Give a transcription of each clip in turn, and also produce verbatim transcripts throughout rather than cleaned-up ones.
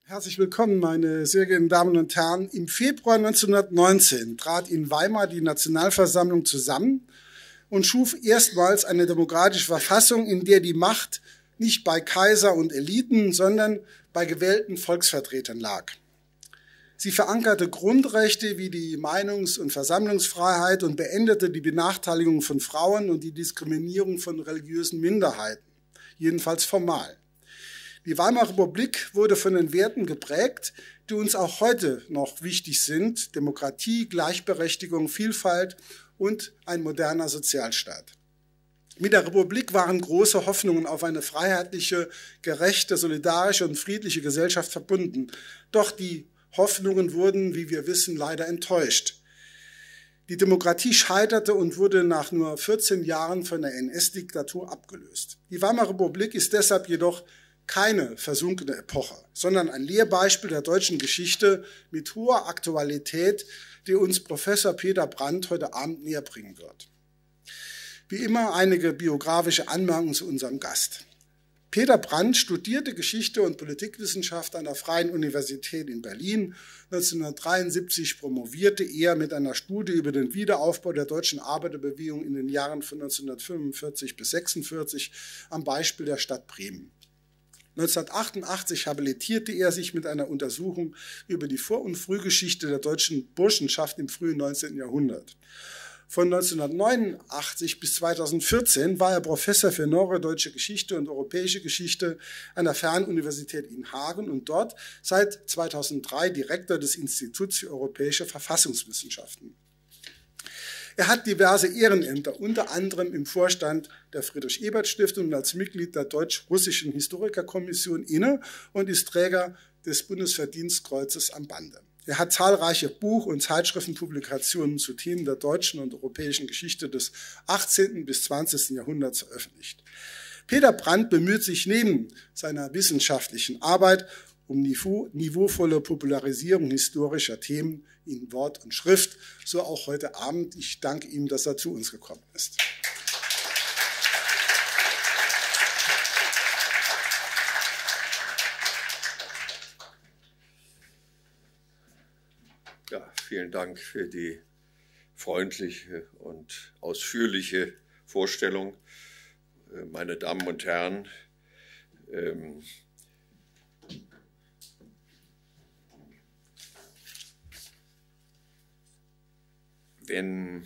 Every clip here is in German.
Herzlich willkommen, meine sehr geehrten Damen und Herren. Im Februar neunzehnhundertneunzehn trat in Weimar die Nationalversammlung zusammen und schuf erstmals eine demokratische Verfassung, in der die Macht nicht bei Kaiser und Eliten, sondern bei gewählten Volksvertretern lag. Sie verankerte Grundrechte wie die Meinungs- und Versammlungsfreiheit und beendete die Benachteiligung von Frauen und die Diskriminierung von religiösen Minderheiten, jedenfalls formal. Die Weimarer Republik wurde von den Werten geprägt, die uns auch heute noch wichtig sind: Demokratie, Gleichberechtigung, Vielfalt und ein moderner Sozialstaat. Mit der Republik waren große Hoffnungen auf eine freiheitliche, gerechte, solidarische und friedliche Gesellschaft verbunden. Doch die Hoffnungen wurden, wie wir wissen, leider enttäuscht. Die Demokratie scheiterte und wurde nach nur vierzehn Jahren von der N S-Diktatur abgelöst. Die Weimarer Republik ist deshalb jedoch keine versunkene Epoche, sondern ein Lehrbeispiel der deutschen Geschichte mit hoher Aktualität, die uns Professor Peter Brandt heute Abend näher bringen wird. Wie immer einige biografische Anmerkungen zu unserem Gast. Peter Brandt studierte Geschichte und Politikwissenschaft an der Freien Universität in Berlin. neunzehnhundertdreiundsiebzig promovierte er mit einer Studie über den Wiederaufbau der deutschen Arbeiterbewegung in den Jahren von neunzehnhundertfünfundvierzig bis sechsundvierzig am Beispiel der Stadt Bremen. neunzehnhundertachtundachtzig habilitierte er sich mit einer Untersuchung über die Vor- und Frühgeschichte der deutschen Burschenschaft im frühen neunzehnten Jahrhundert. Von neunzehnhundertneunundachtzig bis zweitausendvierzehn war er Professor für Neuere Deutsche Geschichte und Europäische Geschichte an der Fernuniversität in Hagen und dort seit zweitausenddrei Direktor des Instituts für Europäische Verfassungswissenschaften. Er hat diverse Ehrenämter, unter anderem im Vorstand der Friedrich-Ebert-Stiftung und als Mitglied der Deutsch-Russischen Historikerkommission inne und ist Träger des Bundesverdienstkreuzes am Bande. Er hat zahlreiche Buch- und Zeitschriftenpublikationen zu Themen der deutschen und europäischen Geschichte des achtzehnten bis zwanzigsten Jahrhunderts veröffentlicht. Peter Brandt bemüht sich neben seiner wissenschaftlichen Arbeit um niveauvolle Popularisierung historischer Themen in Wort und Schrift, so auch heute Abend. Ich danke ihm, dass er zu uns gekommen ist. Ja, vielen Dank für die freundliche und ausführliche Vorstellung. Meine Damen und Herren, ähm, wenn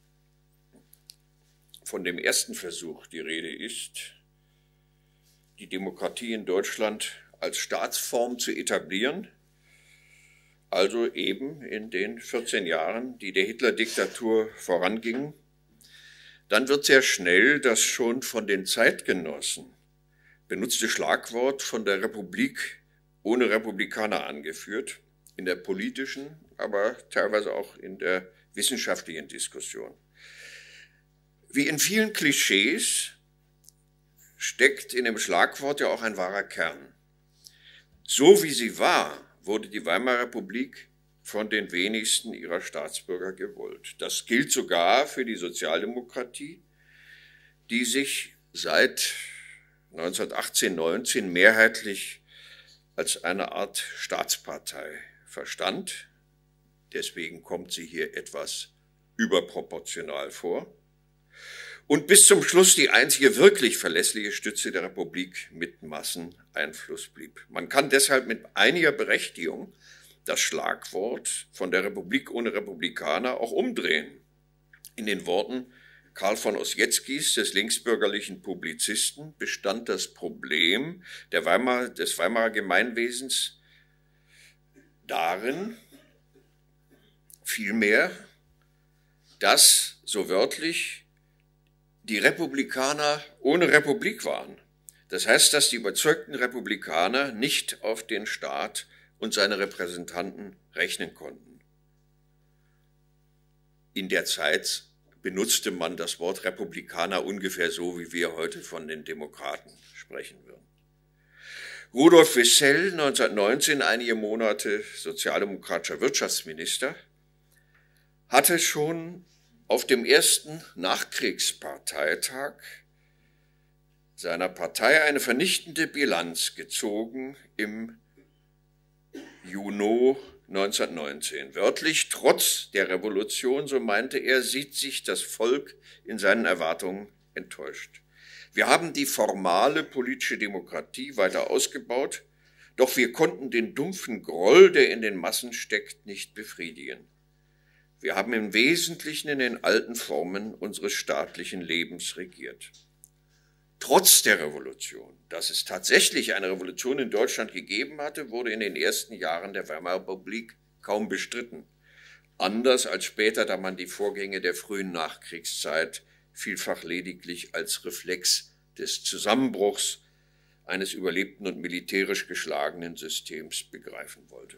von dem ersten Versuch die Rede ist, die Demokratie in Deutschland als Staatsform zu etablieren, also eben in den vierzehn Jahren, die der Hitler-Diktatur vorangingen, dann wird sehr schnell das schon von den Zeitgenossen benutzte Schlagwort von der Republik ohne Republikaner angeführt, in der politischen, aber teilweise auch in der wissenschaftlichen Diskussion. Wie in vielen Klischees steckt in dem Schlagwort ja auch ein wahrer Kern. So wie sie war, wurde die Weimarer Republik von den wenigsten ihrer Staatsbürger gewollt. Das gilt sogar für die Sozialdemokratie, die sich seit neunzehnhundertachtzehn neunzehn mehrheitlich als eine Art Staatspartei verstand. Deswegen kommt sie hier etwas überproportional vor. Und bis zum Schluss die einzige wirklich verlässliche Stütze der Republik mit Masseneinfluss blieb. Man kann deshalb mit einiger Berechtigung das Schlagwort von der Republik ohne Republikaner auch umdrehen. In den Worten Karl von Ossietzkis, des linksbürgerlichen Publizisten, bestand das Problem der Weimar, des Weimarer Gemeinwesens darin, vielmehr, dass, so wörtlich, die Republikaner ohne Republik waren. Das heißt, dass die überzeugten Republikaner nicht auf den Staat und seine Repräsentanten rechnen konnten. In der Zeit benutzte man das Wort Republikaner ungefähr so, wie wir heute von den Demokraten sprechen würden. Rudolf Wissell, neunzehnhundertneunzehn, einige Monate sozialdemokratischer Wirtschaftsminister, hatte schon auf dem ersten Nachkriegsparteitag seiner Partei eine vernichtende Bilanz gezogen im Juni neunzehnhundertneunzehn. Wörtlich: Trotz der Revolution, so meinte er, sieht sich das Volk in seinen Erwartungen enttäuscht. Wir haben die formale politische Demokratie weiter ausgebaut, doch wir konnten den dumpfen Groll, der in den Massen steckt, nicht befriedigen. Wir haben im Wesentlichen in den alten Formen unseres staatlichen Lebens regiert. Trotz der Revolution, dass es tatsächlich eine Revolution in Deutschland gegeben hatte, wurde in den ersten Jahren der Weimarer Republik kaum bestritten. Anders als später, da man die Vorgänge der frühen Nachkriegszeit vielfach lediglich als Reflex des Zusammenbruchs eines überlebten und militärisch geschlagenen Systems begreifen wollte.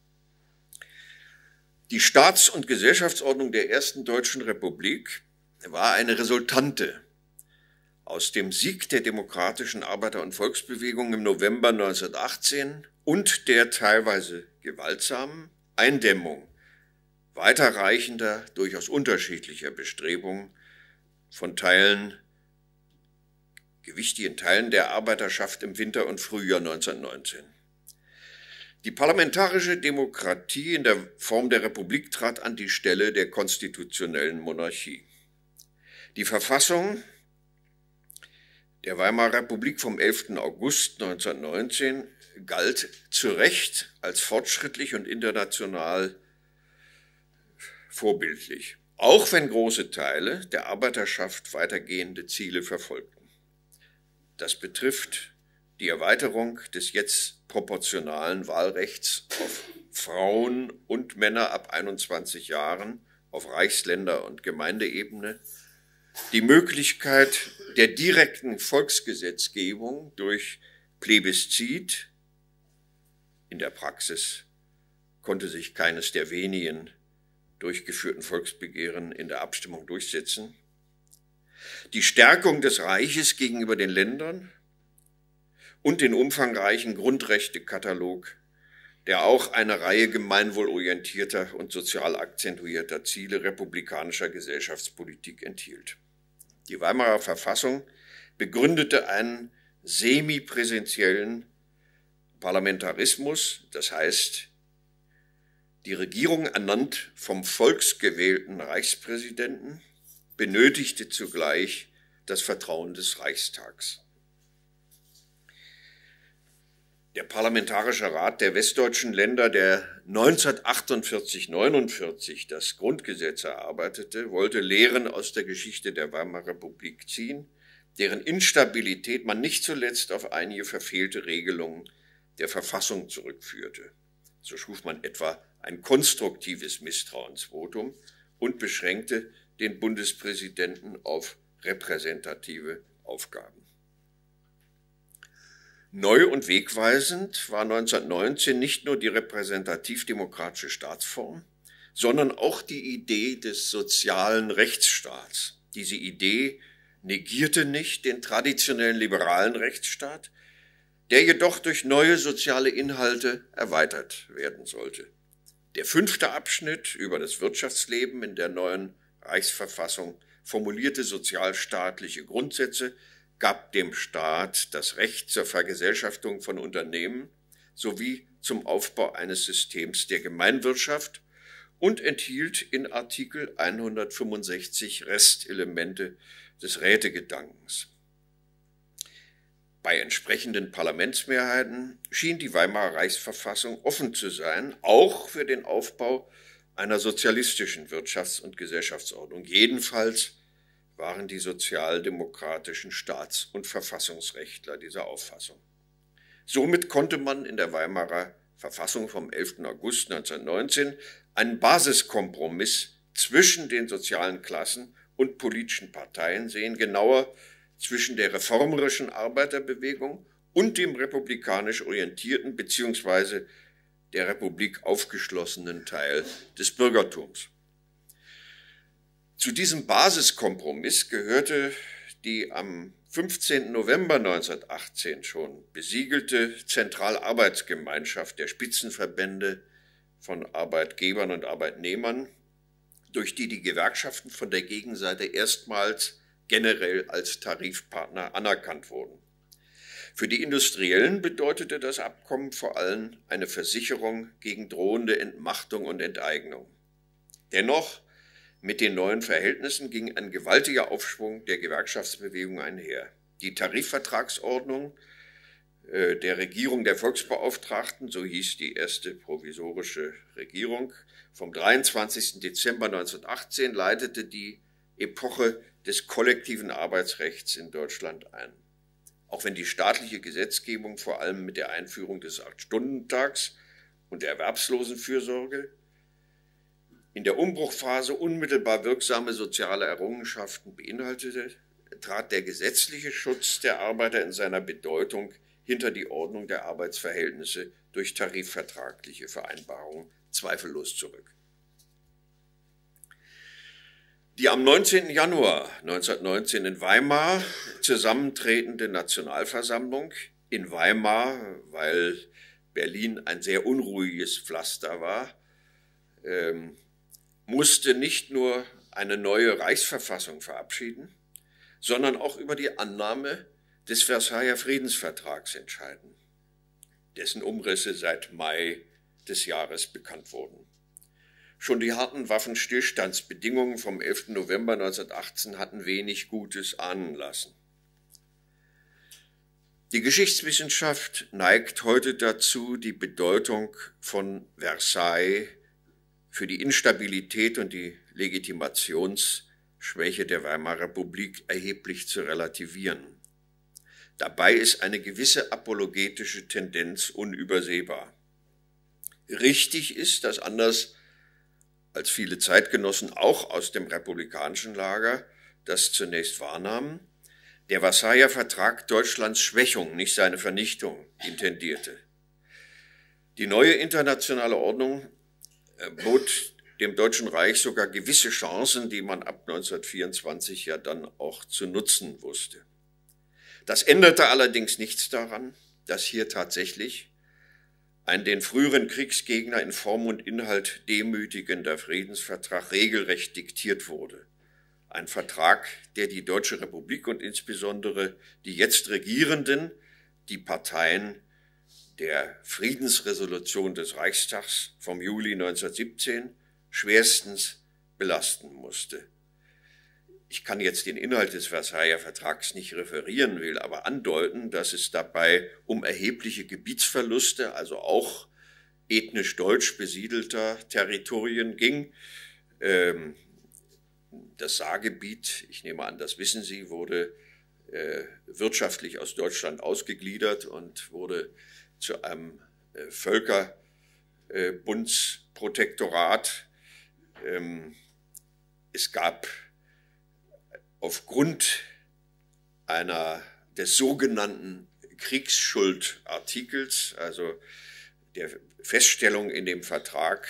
Die Staats- und Gesellschaftsordnung der ersten Deutschen Republik war eine Resultante aus dem Sieg der demokratischen Arbeiter- und Volksbewegung im November neunzehnhundertachtzehn und der teilweise gewaltsamen Eindämmung weiterreichender, durchaus unterschiedlicher Bestrebungen von Teilen, gewichtigen Teilen der Arbeiterschaft im Winter und Frühjahr neunzehnhundertneunzehn. Die parlamentarische Demokratie in der Form der Republik trat an die Stelle der konstitutionellen Monarchie. Die Verfassung der Weimarer Republik vom elften August neunzehnhundertneunzehn galt zu Recht als fortschrittlich und international vorbildlich, auch wenn große Teile der Arbeiterschaft weitergehende Ziele verfolgten. Das betrifft die Erweiterung des jetzt proportionalen Wahlrechts auf Frauen und Männer ab einundzwanzig Jahren auf Reichsländer- und Gemeindeebene, die Möglichkeit der direkten Volksgesetzgebung durch Plebiszit. In der Praxis konnte sich keines der wenigen durchgeführten Volksbegehren in der Abstimmung durchsetzen. Die Stärkung des Reiches gegenüber den Ländern und den umfangreichen Grundrechtekatalog, der auch eine Reihe gemeinwohlorientierter und sozial akzentuierter Ziele republikanischer Gesellschaftspolitik enthielt. Die Weimarer Verfassung begründete einen semipräsentiellen Parlamentarismus, das heißt, die Regierung, ernannt vom volksgewählten Reichspräsidenten, benötigte zugleich das Vertrauen des Reichstags. Der Parlamentarische Rat der westdeutschen Länder, der neunzehnhundertachtundvierzig neunundvierzig das Grundgesetz erarbeitete, wollte Lehren aus der Geschichte der Weimarer Republik ziehen, deren Instabilität man nicht zuletzt auf einige verfehlte Regelungen der Verfassung zurückführte. So schuf man etwa ein konstruktives Misstrauensvotum und beschränkte den Bundespräsidenten auf repräsentative Aufgaben. Neu und wegweisend war neunzehnhundertneunzehn nicht nur die repräsentativ-demokratische Staatsform, sondern auch die Idee des sozialen Rechtsstaats. Diese Idee negierte nicht den traditionellen liberalen Rechtsstaat, der jedoch durch neue soziale Inhalte erweitert werden sollte. Der fünfte Abschnitt über das Wirtschaftsleben in der neuen Reichsverfassung formulierte sozialstaatliche Grundsätze, gab dem Staat das Recht zur Vergesellschaftung von Unternehmen sowie zum Aufbau eines Systems der Gemeinwirtschaft und enthielt in Artikel hundertfünfundsechzig Restelemente des Rätegedankens. Bei entsprechenden Parlamentsmehrheiten schien die Weimarer Reichsverfassung offen zu sein, auch für den Aufbau einer sozialistischen Wirtschafts- und Gesellschaftsordnung. Jedenfalls waren die sozialdemokratischen Staats- und Verfassungsrechtler dieser Auffassung. Somit konnte man in der Weimarer Verfassung vom elften August neunzehnhundertneunzehn einen Basiskompromiss zwischen den sozialen Klassen und politischen Parteien sehen, genauer zwischen der reformerischen Arbeiterbewegung und dem republikanisch orientierten bzw. der Republik aufgeschlossenen Teil des Bürgertums. Zu diesem Basiskompromiss gehörte die am fünfzehnten November neunzehnhundertachtzehn schon besiegelte Zentralarbeitsgemeinschaft der Spitzenverbände von Arbeitgebern und Arbeitnehmern, durch die die Gewerkschaften von der Gegenseite erstmals generell als Tarifpartner anerkannt wurden. Für die Industriellen bedeutete das Abkommen vor allem eine Versicherung gegen drohende Entmachtung und Enteignung. Dennoch, mit den neuen Verhältnissen ging ein gewaltiger Aufschwung der Gewerkschaftsbewegung einher. Die Tarifvertragsordnung äh, der Regierung der Volksbeauftragten, so hieß die erste provisorische Regierung, vom dreiundzwanzigsten Dezember neunzehnhundertachtzehn leitete die Epoche des kollektiven Arbeitsrechts in Deutschland ein. Auch wenn die staatliche Gesetzgebung vor allem mit der Einführung des Acht-Stunden-Tags und der Erwerbslosenfürsorge in der Umbruchphase unmittelbar wirksame soziale Errungenschaften beinhaltete, trat der gesetzliche Schutz der Arbeiter in seiner Bedeutung hinter die Ordnung der Arbeitsverhältnisse durch tarifvertragliche Vereinbarungen zweifellos zurück. Die am neunzehnten Januar neunzehnhundertneunzehn in Weimar zusammentretende Nationalversammlung in Weimar, weil Berlin ein sehr unruhiges Pflaster war, ähm, musste nicht nur eine neue Reichsverfassung verabschieden, sondern auch über die Annahme des Versailler Friedensvertrags entscheiden, dessen Umrisse seit Mai des Jahres bekannt wurden. Schon die harten Waffenstillstandsbedingungen vom elften November neunzehnhundertachtzehn hatten wenig Gutes ahnen lassen. Die Geschichtswissenschaft neigt heute dazu, die Bedeutung von Versailles für die Instabilität und die Legitimationsschwäche der Weimarer Republik erheblich zu relativieren. Dabei ist eine gewisse apologetische Tendenz unübersehbar. Richtig ist, dass anders als viele Zeitgenossen auch aus dem republikanischen Lager das zunächst wahrnahmen, der Versailler Vertrag Deutschlands Schwächung, nicht seine Vernichtung, intendierte. Die neue internationale Ordnung bot dem Deutschen Reich sogar gewisse Chancen, die man ab neunzehnhundertvierundzwanzig ja dann auch zu nutzen wusste. Das änderte allerdings nichts daran, dass hier tatsächlich ein den früheren Kriegsgegner in Form und Inhalt demütigender Friedensvertrag regelrecht diktiert wurde. Ein Vertrag, der die Deutsche Republik und insbesondere die jetzt Regierenden, die Parteien der Friedensresolution des Reichstags vom Juli neunzehnhundertsiebzehn schwerstens belasten musste. Ich kann jetzt den Inhalt des Versailler Vertrags nicht referieren, will aber andeuten, dass es dabei um erhebliche Gebietsverluste, also auch ethnisch deutsch besiedelter Territorien ging. Das Saargebiet, ich nehme an, das wissen Sie, wurde wirtschaftlich aus Deutschland ausgegliedert und wurde zu einem Völkerbundsprotektorat. Es gab aufgrund einer des sogenannten Kriegsschuldartikels, also der Feststellung in dem Vertrag,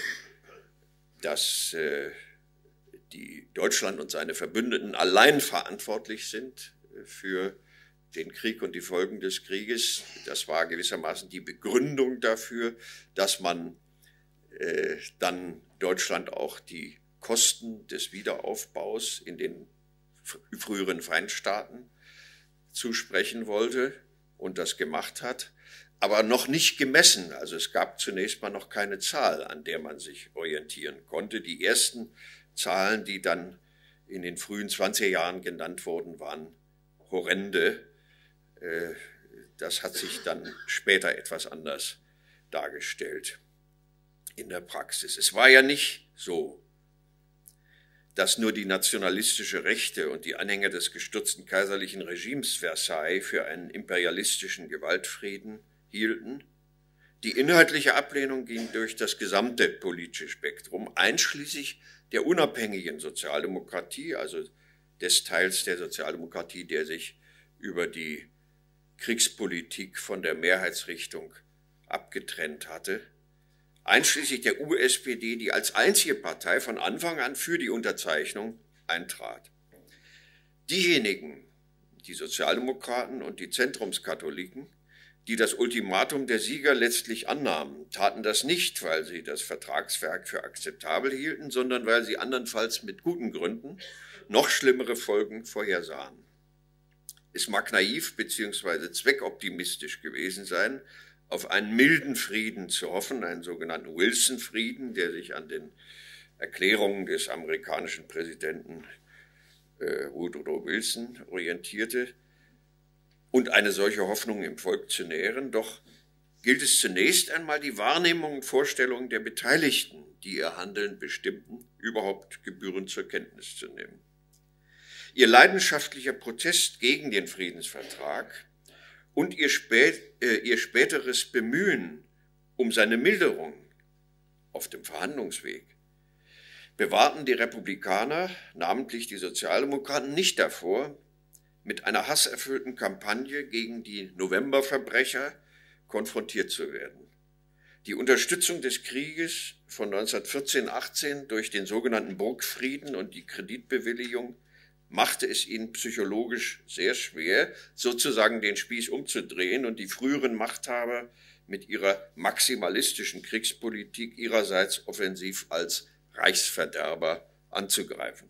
dass äh, die Deutschland und seine Verbündeten allein verantwortlich sind für den Krieg und die Folgen des Krieges. Das war gewissermaßen die Begründung dafür, dass man äh, dann Deutschland auch die Kosten des Wiederaufbaus in den früheren Feindstaaten zusprechen wollte und das gemacht hat, aber noch nicht gemessen. Also es gab zunächst mal noch keine Zahl, an der man sich orientieren konnte. Die ersten Zahlen, die dann in den frühen zwanziger Jahren genannt wurden, waren horrende. Das hat sich dann später etwas anders dargestellt in der Praxis. Es war ja nicht so, dass nur die nationalistische Rechte und die Anhänger des gestürzten kaiserlichen Regimes Versailles für einen imperialistischen Gewaltfrieden hielten. Die inhaltliche Ablehnung ging durch das gesamte politische Spektrum, einschließlich der unabhängigen Sozialdemokratie, also des Teils der Sozialdemokratie, der sich über die Kriegspolitik von der Mehrheitsrichtung abgetrennt hatte, einschließlich der U S P D, die als einzige Partei von Anfang an für die Unterzeichnung eintrat. Diejenigen, die Sozialdemokraten und die Zentrumskatholiken, die das Ultimatum der Sieger letztlich annahmen, taten das nicht, weil sie das Vertragswerk für akzeptabel hielten, sondern weil sie andernfalls mit guten Gründen noch schlimmere Folgen vorhersahen. Es mag naiv bzw. zweckoptimistisch gewesen sein, auf einen milden Frieden zu hoffen, einen sogenannten Wilson-Frieden, der sich an den Erklärungen des amerikanischen Präsidenten äh, Woodrow Wilson orientierte, und eine solche Hoffnung im Volk zu nähren. Doch gilt es zunächst einmal, die Wahrnehmungen und Vorstellungen der Beteiligten, die ihr Handeln bestimmten, überhaupt gebührend zur Kenntnis zu nehmen. Ihr leidenschaftlicher Protest gegen den Friedensvertrag und ihr, spät, äh, ihr späteres Bemühen um seine Milderung auf dem Verhandlungsweg bewahrten die Republikaner, namentlich die Sozialdemokraten, nicht davor, mit einer hasserfüllten Kampagne gegen die Novemberverbrecher konfrontiert zu werden. Die Unterstützung des Krieges von neunzehnhundertvierzehn achtzehn durch den sogenannten Burgfrieden und die Kreditbewilligung machte es ihnen psychologisch sehr schwer, sozusagen den Spieß umzudrehen und die früheren Machthaber mit ihrer maximalistischen Kriegspolitik ihrerseits offensiv als Reichsverderber anzugreifen.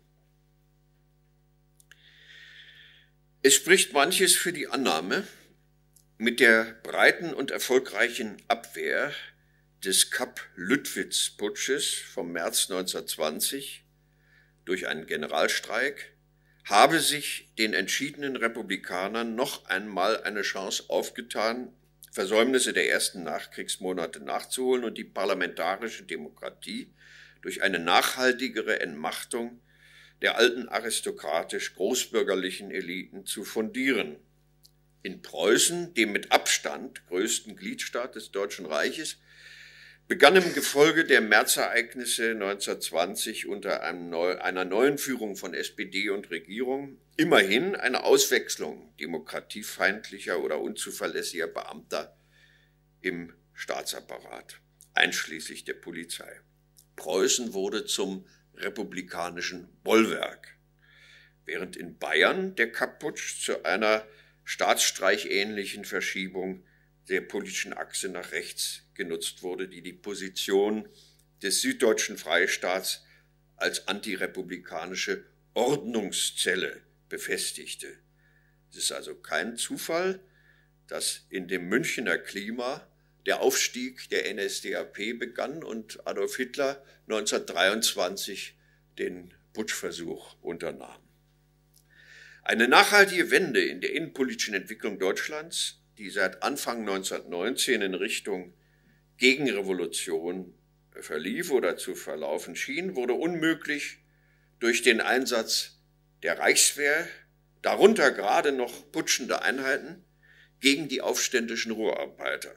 Es spricht manches für die Annahme, mit der breiten und erfolgreichen Abwehr des Kapp-Lüttwitz-Putsches vom März neunzehnhundertzwanzig durch einen Generalstreik habe sich den entschiedenen Republikanern noch einmal eine Chance aufgetan, Versäumnisse der ersten Nachkriegsmonate nachzuholen und die parlamentarische Demokratie durch eine nachhaltigere Entmachtung der alten aristokratisch-großbürgerlichen Eliten zu fundieren. In Preußen, dem mit Abstand größten Gliedstaat des Deutschen Reiches, begann im Gefolge der Märzereignisse neunzehnhundertzwanzig unter einem neu, einer neuen Führung von S P D und Regierung immerhin eine Auswechslung demokratiefeindlicher oder unzuverlässiger Beamter im Staatsapparat, einschließlich der Polizei. Preußen wurde zum republikanischen Bollwerk, während in Bayern der Kapp-Putsch zu einer staatsstreichähnlichen Verschiebung der politischen Achse nach rechts genutzt wurde, die die Position des süddeutschen Freistaats als antirepublikanische Ordnungszelle befestigte. Es ist also kein Zufall, dass in dem Münchener Klima der Aufstieg der N S D A P begann und Adolf Hitler neunzehnhundertdreiundzwanzig den Putschversuch unternahm. Eine nachhaltige Wende in der innenpolitischen Entwicklung Deutschlands, die seit Anfang neunzehnhundertneunzehn in Richtung Gegenrevolution verlief oder zu verlaufen schien, wurde unmöglich durch den Einsatz der Reichswehr, darunter gerade noch putschende Einheiten, gegen die aufständischen Ruhrarbeiter.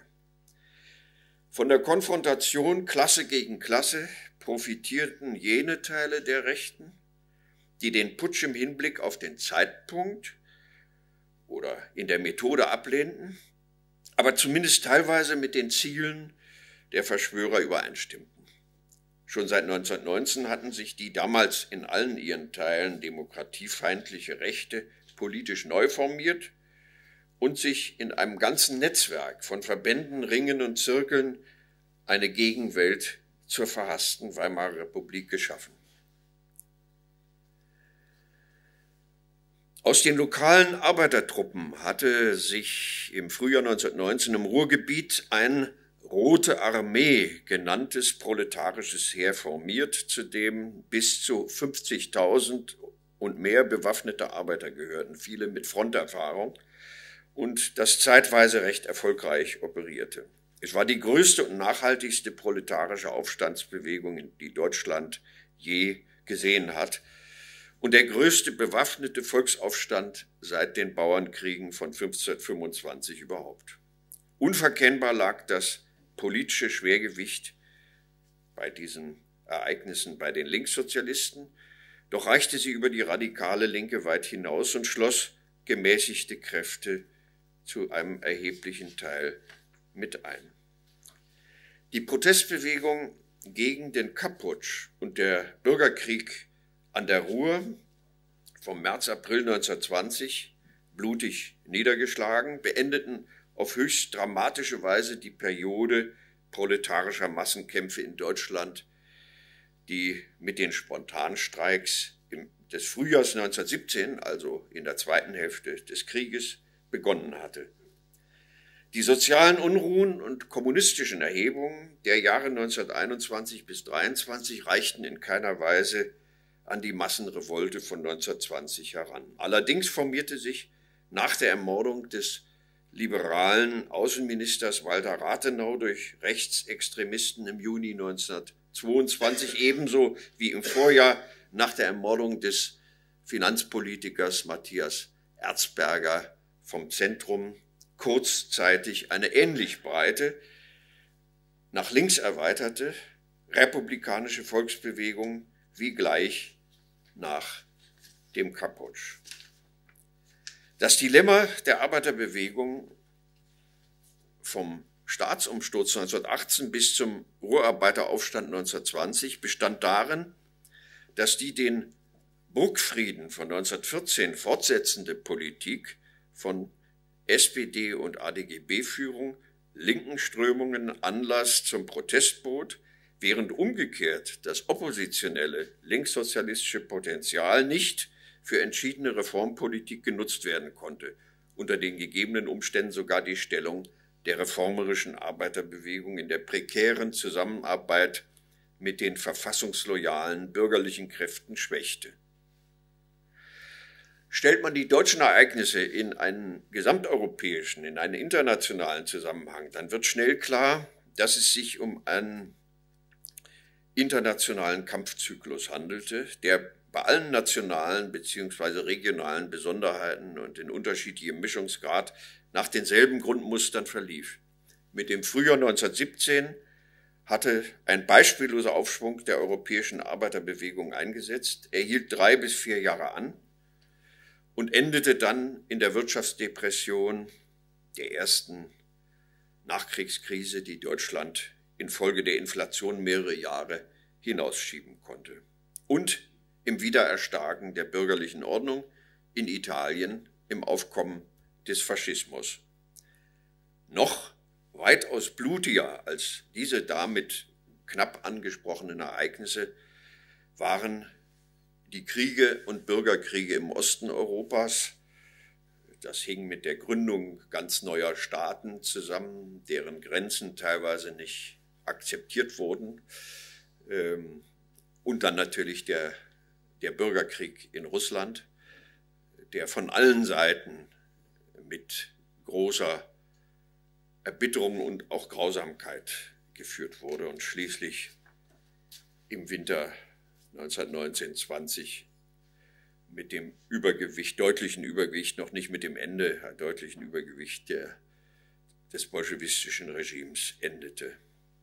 Von der Konfrontation Klasse gegen Klasse profitierten jene Teile der Rechten, die den Putsch im Hinblick auf den Zeitpunkt oder in der Methode ablehnten, aber zumindest teilweise mit den Zielen der Verschwörer übereinstimmten. Schon seit neunzehnhundertneunzehn hatten sich die damals in allen ihren Teilen demokratiefeindliche Rechte politisch neu formiert und sich in einem ganzen Netzwerk von Verbänden, Ringen und Zirkeln eine Gegenwelt zur verhassten Weimarer Republik geschaffen. Aus den lokalen Arbeitertruppen hatte sich im Frühjahr neunzehnhundertneunzehn im Ruhrgebiet ein Rote Armee genanntes proletarisches Heer formiert, zu dem bis zu fünfzigtausend und mehr bewaffnete Arbeiter gehörten, viele mit Fronterfahrung, und das zeitweise recht erfolgreich operierte. Es war die größte und nachhaltigste proletarische Aufstandsbewegung, die Deutschland je gesehen hat, und der größte bewaffnete Volksaufstand seit den Bauernkriegen von fünfzehnhundertfünfundzwanzig überhaupt. Unverkennbar lag das politische Schwergewicht bei diesen Ereignissen bei den Linkssozialisten, doch reichte sie über die radikale Linke weit hinaus und schloss gemäßigte Kräfte zu einem erheblichen Teil mit ein. Die Protestbewegung gegen den Kapp-Putsch und der Bürgerkrieg an der Ruhr vom März, April neunzehnhundertzwanzig, blutig niedergeschlagen, beendeten auf höchst dramatische Weise die Periode proletarischer Massenkämpfe in Deutschland, die mit den Spontanstreiks, des Frühjahrs neunzehnhundertsiebzehn, also in der zweiten Hälfte des Krieges, begonnen hatte. Die sozialen Unruhen und kommunistischen Erhebungen der Jahre neunzehnhunderteinundzwanzig bis neunzehnhundertdreiundzwanzig reichten in keiner Weise an die Massenrevolte von neunzehnhundertzwanzig heran. Allerdings formierte sich nach der Ermordung des liberalen Außenministers Walter Rathenau durch Rechtsextremisten im Juni neunzehnhundertzweiundzwanzig ebenso wie im Vorjahr nach der Ermordung des Finanzpolitikers Matthias Erzberger vom Zentrum kurzzeitig eine ähnlich breite, nach links erweiterte republikanische Volksbewegung wie gleich nach dem Kapp-Putsch. Das Dilemma der Arbeiterbewegung vom Staatsumsturz neunzehnhundertachtzehn bis zum Ruhrarbeiteraufstand neunzehnhundertzwanzig bestand darin, dass die den Burgfrieden von neunzehnhundertvierzehn fortsetzende Politik von S P D und A D G B-Führung linken Strömungen Anlass zum Protest bot, während umgekehrt das oppositionelle linkssozialistische Potenzial nicht für entschiedene Reformpolitik genutzt werden konnte, unter den gegebenen Umständen sogar die Stellung der reformerischen Arbeiterbewegung in der prekären Zusammenarbeit mit den verfassungsloyalen bürgerlichen Kräften schwächte. Stellt man die deutschen Ereignisse in einen gesamteuropäischen, in einen internationalen Zusammenhang, dann wird schnell klar, dass es sich um einen internationalen Kampfzyklus handelte, der bei allen nationalen bzw. regionalen Besonderheiten und in unterschiedlichem Mischungsgrad nach denselben Grundmustern verlief. Mit dem Frühjahr neunzehnhundertsiebzehn hatte ein beispielloser Aufschwung der europäischen Arbeiterbewegung eingesetzt. Er hielt drei bis vier Jahre an und endete dann in der Wirtschaftsdepression der ersten Nachkriegskrise, die Deutschland infolge der Inflation mehrere Jahre hinausschieben konnte. Und im Wiedererstarken der bürgerlichen Ordnung in Italien im Aufkommen des Faschismus. Noch weitaus blutiger als diese damit knapp angesprochenen Ereignisse waren die Kriege und Bürgerkriege im Osten Europas. Das hing mit der Gründung ganz neuer Staaten zusammen, deren Grenzen teilweise nicht akzeptiert wurden. Und dann natürlich der, der Bürgerkrieg in Russland, der von allen Seiten mit großer Erbitterung und auch Grausamkeit geführt wurde und schließlich im Winter neunzehnhundertneunzehn zwanzig mit dem Übergewicht, deutlichen Übergewicht, noch nicht mit dem Ende, deutlichen Übergewicht der, des bolschewistischen Regimes endete.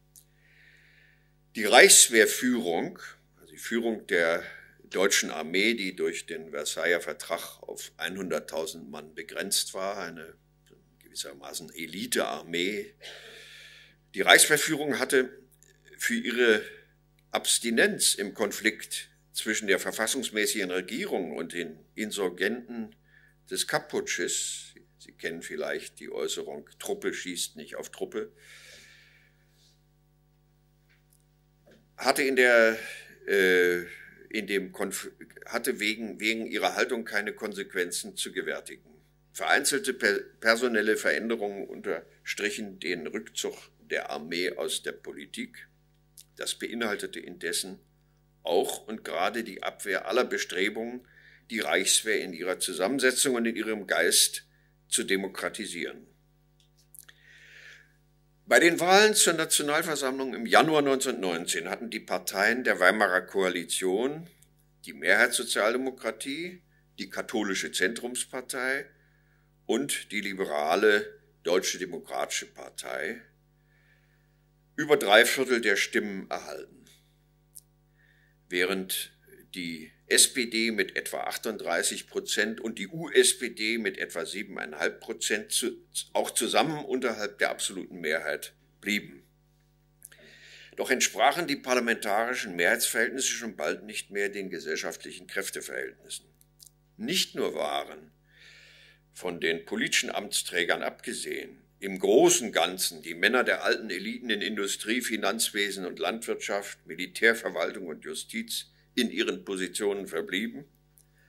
Die Reichswehrführung, also die Führung der deutschen Armee, die durch den Versailler Vertrag auf hunderttausend Mann begrenzt war, eine gewissermaßen Elitearmee. Die Reichswehrführung hatte für ihre Abstinenz im Konflikt zwischen der verfassungsmäßigen Regierung und den Insurgenten des Kapp-Putsches, Sie kennen vielleicht die Äußerung, Truppe schießt nicht auf Truppe, hatte in der äh, in dem Konf hatte wegen, wegen ihrer Haltung keine Konsequenzen zu gewärtigen. Vereinzelte per personelle Veränderungen unterstrichen den Rückzug der Armee aus der Politik. Das beinhaltete indessen auch und gerade die Abwehr aller Bestrebungen, die Reichswehr in ihrer Zusammensetzung und in ihrem Geist zu demokratisieren. Bei den Wahlen zur Nationalversammlung im Januar neunzehnhundertneunzehn hatten die Parteien der Weimarer Koalition, die Mehrheitssozialdemokratie, die katholische Zentrumspartei und die liberale Deutsche Demokratische Partei über drei Viertel der Stimmen erhalten, während die S P D mit etwa achtunddreißig Prozent und die U S P D mit etwa sieben Komma fünf Prozent zu, auch zusammen unterhalb der absoluten Mehrheit blieben. Doch entsprachen die parlamentarischen Mehrheitsverhältnisse schon bald nicht mehr den gesellschaftlichen Kräfteverhältnissen. Nicht nur waren, von den politischen Amtsträgern abgesehen, im großen Ganzen die Männer der alten Eliten in Industrie, Finanzwesen und Landwirtschaft, Militärverwaltung und Justiz in ihren Positionen verblieben,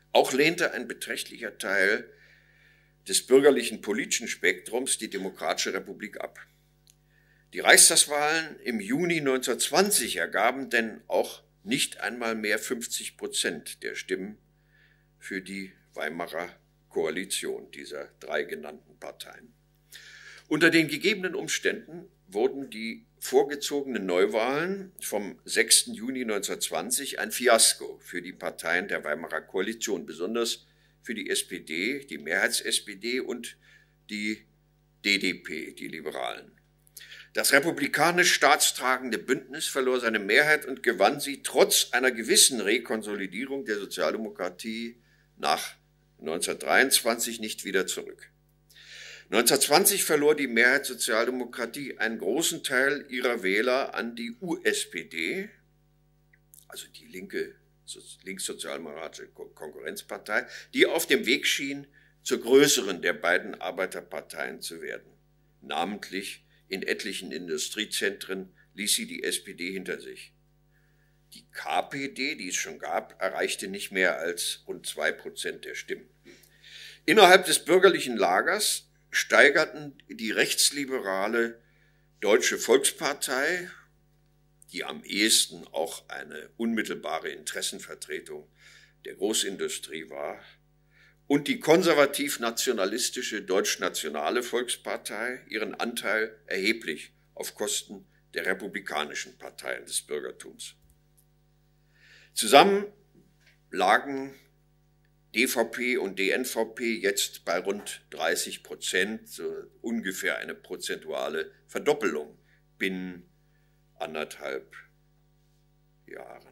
Auch lehnte ein beträchtlicher Teil des bürgerlichen politischen Spektrums die Demokratische Republik ab. Die Reichstagswahlen im Juni neunzehnhundertzwanzig ergaben denn auch nicht einmal mehr fünfzig Prozent der Stimmen für die Weimarer Koalition dieser drei genannten Parteien. Unter den gegebenen Umständen wurden die vorgezogenen Neuwahlen vom sechsten Juni neunzehnhundertzwanzig ein Fiasko für die Parteien der Weimarer Koalition, besonders für die S P D, die Mehrheits-S P D und die D D P, die Liberalen. Das republikanisch staatstragende Bündnis verlor seine Mehrheit und gewann sie trotz einer gewissen Rekonsolidierung der Sozialdemokratie nach neunzehnhundertdreiundzwanzig nicht wieder zurück. neunzehnhundertzwanzig verlor die Mehrheitssozialdemokratie einen großen Teil ihrer Wähler an die U S P D, also die linke, linkssozialdemokratische Konkurrenzpartei, die auf dem Weg schien, zur größeren der beiden Arbeiterparteien zu werden. Namentlich in etlichen Industriezentren ließ sie die S P D hinter sich. Die K P D, die es schon gab, erreichte nicht mehr als rund zwei Prozent der Stimmen. Innerhalb des bürgerlichen Lagers steigerten die rechtsliberale Deutsche Volkspartei, die am ehesten auch eine unmittelbare Interessenvertretung der Großindustrie war, und die konservativ-nationalistische Deutsch-Nationale Volkspartei ihren Anteil erheblich auf Kosten der republikanischen Parteien des Bürgertums. Zusammen lagen D V P und D N V P jetzt bei rund dreißig Prozent, so ungefähr eine prozentuale Verdoppelung binnen anderthalb Jahren.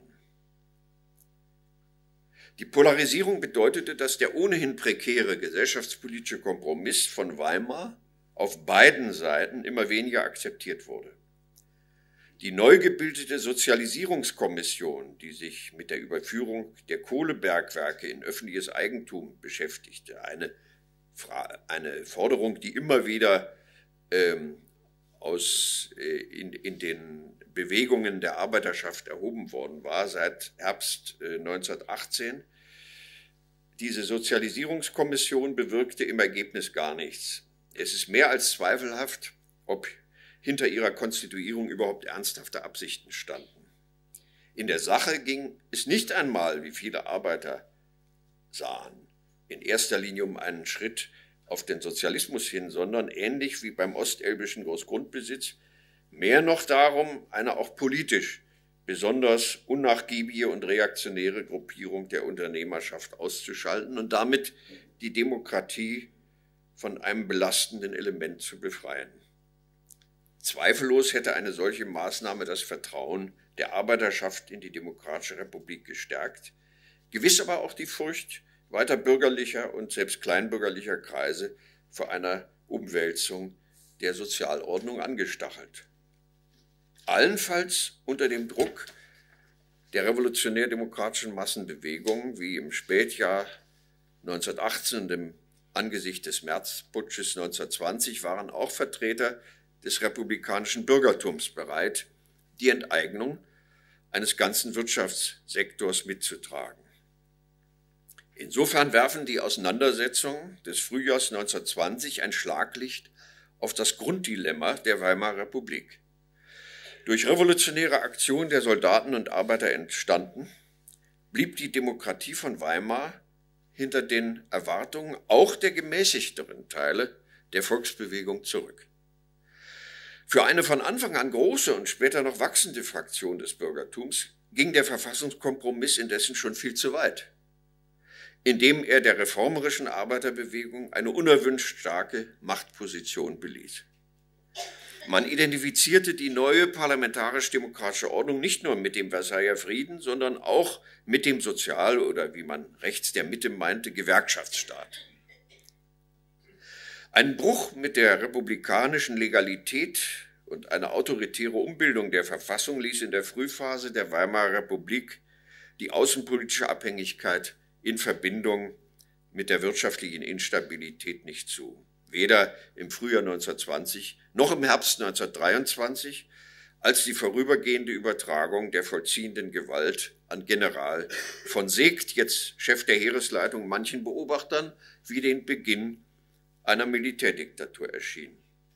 Die Polarisierung bedeutete, dass der ohnehin prekäre gesellschaftspolitische Kompromiss von Weimar auf beiden Seiten immer weniger akzeptiert wurde. Die neu gebildete Sozialisierungskommission, die sich mit der Überführung der Kohlebergwerke in öffentliches Eigentum beschäftigte, eine, eine Forderung, die immer wieder ähm, aus, äh, in, in den Bewegungen der Arbeiterschaft erhoben worden war, seit Herbst äh, neunzehnhundertachtzehn. Diese Sozialisierungskommission bewirkte im Ergebnis gar nichts. Es ist mehr als zweifelhaft, ob hinter ihrer Konstituierung überhaupt ernsthafte Absichten standen. In der Sache ging es nicht einmal, wie viele Arbeiter sahen, in erster Linie um einen Schritt auf den Sozialismus hin, sondern ähnlich wie beim ostelbischen Großgrundbesitz mehr noch darum, eine auch politisch besonders unnachgiebige und reaktionäre Gruppierung der Unternehmerschaft auszuschalten und damit die Demokratie von einem belastenden Element zu befreien. Zweifellos hätte eine solche Maßnahme das Vertrauen der Arbeiterschaft in die Demokratische Republik gestärkt, gewiss aber auch die Furcht weiter bürgerlicher und selbst kleinbürgerlicher Kreise vor einer Umwälzung der Sozialordnung angestachelt. Allenfalls unter dem Druck der revolutionär-demokratischen Massenbewegung, wie im Spätjahr neunzehnhundertachtzehn und im Angesicht des Märzputsches neunzehnhundertzwanzig, waren auch Vertreter des republikanischen Bürgertums bereit, die Enteignung eines ganzen Wirtschaftssektors mitzutragen. Insofern werfen die Auseinandersetzungen des Frühjahrs neunzehnhundertzwanzig ein Schlaglicht auf das Grunddilemma der Weimarer Republik. Durch revolutionäre Aktion der Soldaten und Arbeiter entstanden, blieb die Demokratie von Weimar hinter den Erwartungen auch der gemäßigteren Teile der Volksbewegung zurück. Für eine von Anfang an große und später noch wachsende Fraktion des Bürgertums ging der Verfassungskompromiss indessen schon viel zu weit, indem er der reformerischen Arbeiterbewegung eine unerwünscht starke Machtposition beließ. Man identifizierte die neue parlamentarisch-demokratische Ordnung nicht nur mit dem Versailler Frieden, sondern auch mit dem Sozial- oder, wie man rechts der Mitte meinte, Gewerkschaftsstaat. Ein Bruch mit der republikanischen Legalität und eine autoritäre Umbildung der Verfassung ließ in der Frühphase der Weimarer Republik die außenpolitische Abhängigkeit in Verbindung mit der wirtschaftlichen Instabilität nicht zu. Weder im Frühjahr neunzehnhundertzwanzig noch im Herbst neunzehnhundertdreiundzwanzig, als die vorübergehende Übertragung der vollziehenden Gewalt an General von Seeckt, jetzt Chef der Heeresleitung, manchen Beobachtern wie den Beginn einer Militärdiktatur erschien.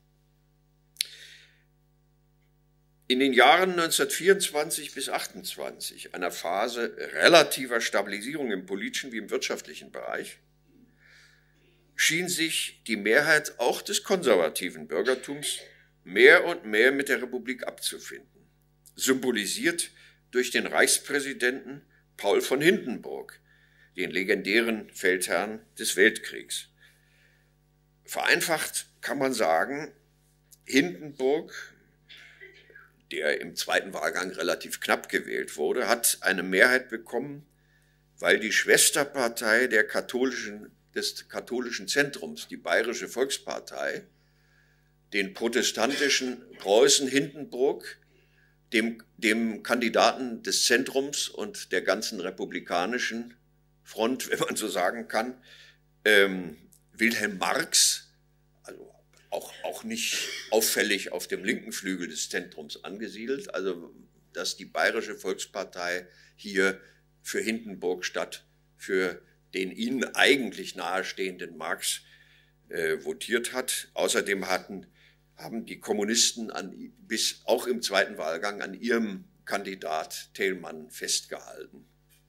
In den Jahren neunzehnhundertvierundzwanzig bis achtundzwanzig, einer Phase relativer Stabilisierung im politischen wie im wirtschaftlichen Bereich, schien sich die Mehrheit auch des konservativen Bürgertums mehr und mehr mit der Republik abzufinden, symbolisiert durch den Reichspräsidenten Paul von Hindenburg, den legendären Feldherrn des Weltkriegs. Vereinfacht kann man sagen, Hindenburg, der im zweiten Wahlgang relativ knapp gewählt wurde, hat eine Mehrheit bekommen, weil die Schwesterpartei der katholischen, des katholischen Zentrums, die Bayerische Volkspartei, den protestantischen Preußen Hindenburg, dem, dem Kandidaten des Zentrums und der ganzen republikanischen Front, wenn man so sagen kann, ähm, Wilhelm Marx, also auch, auch nicht auffällig auf dem linken Flügel des Zentrums angesiedelt, also dass die Bayerische Volkspartei hier für Hindenburg statt für den ihnen eigentlich nahestehenden Marx äh, votiert hat. Außerdem hatten, haben die Kommunisten an, bis auch im zweiten Wahlgang an ihrem Kandidat Thälmann festgehalten.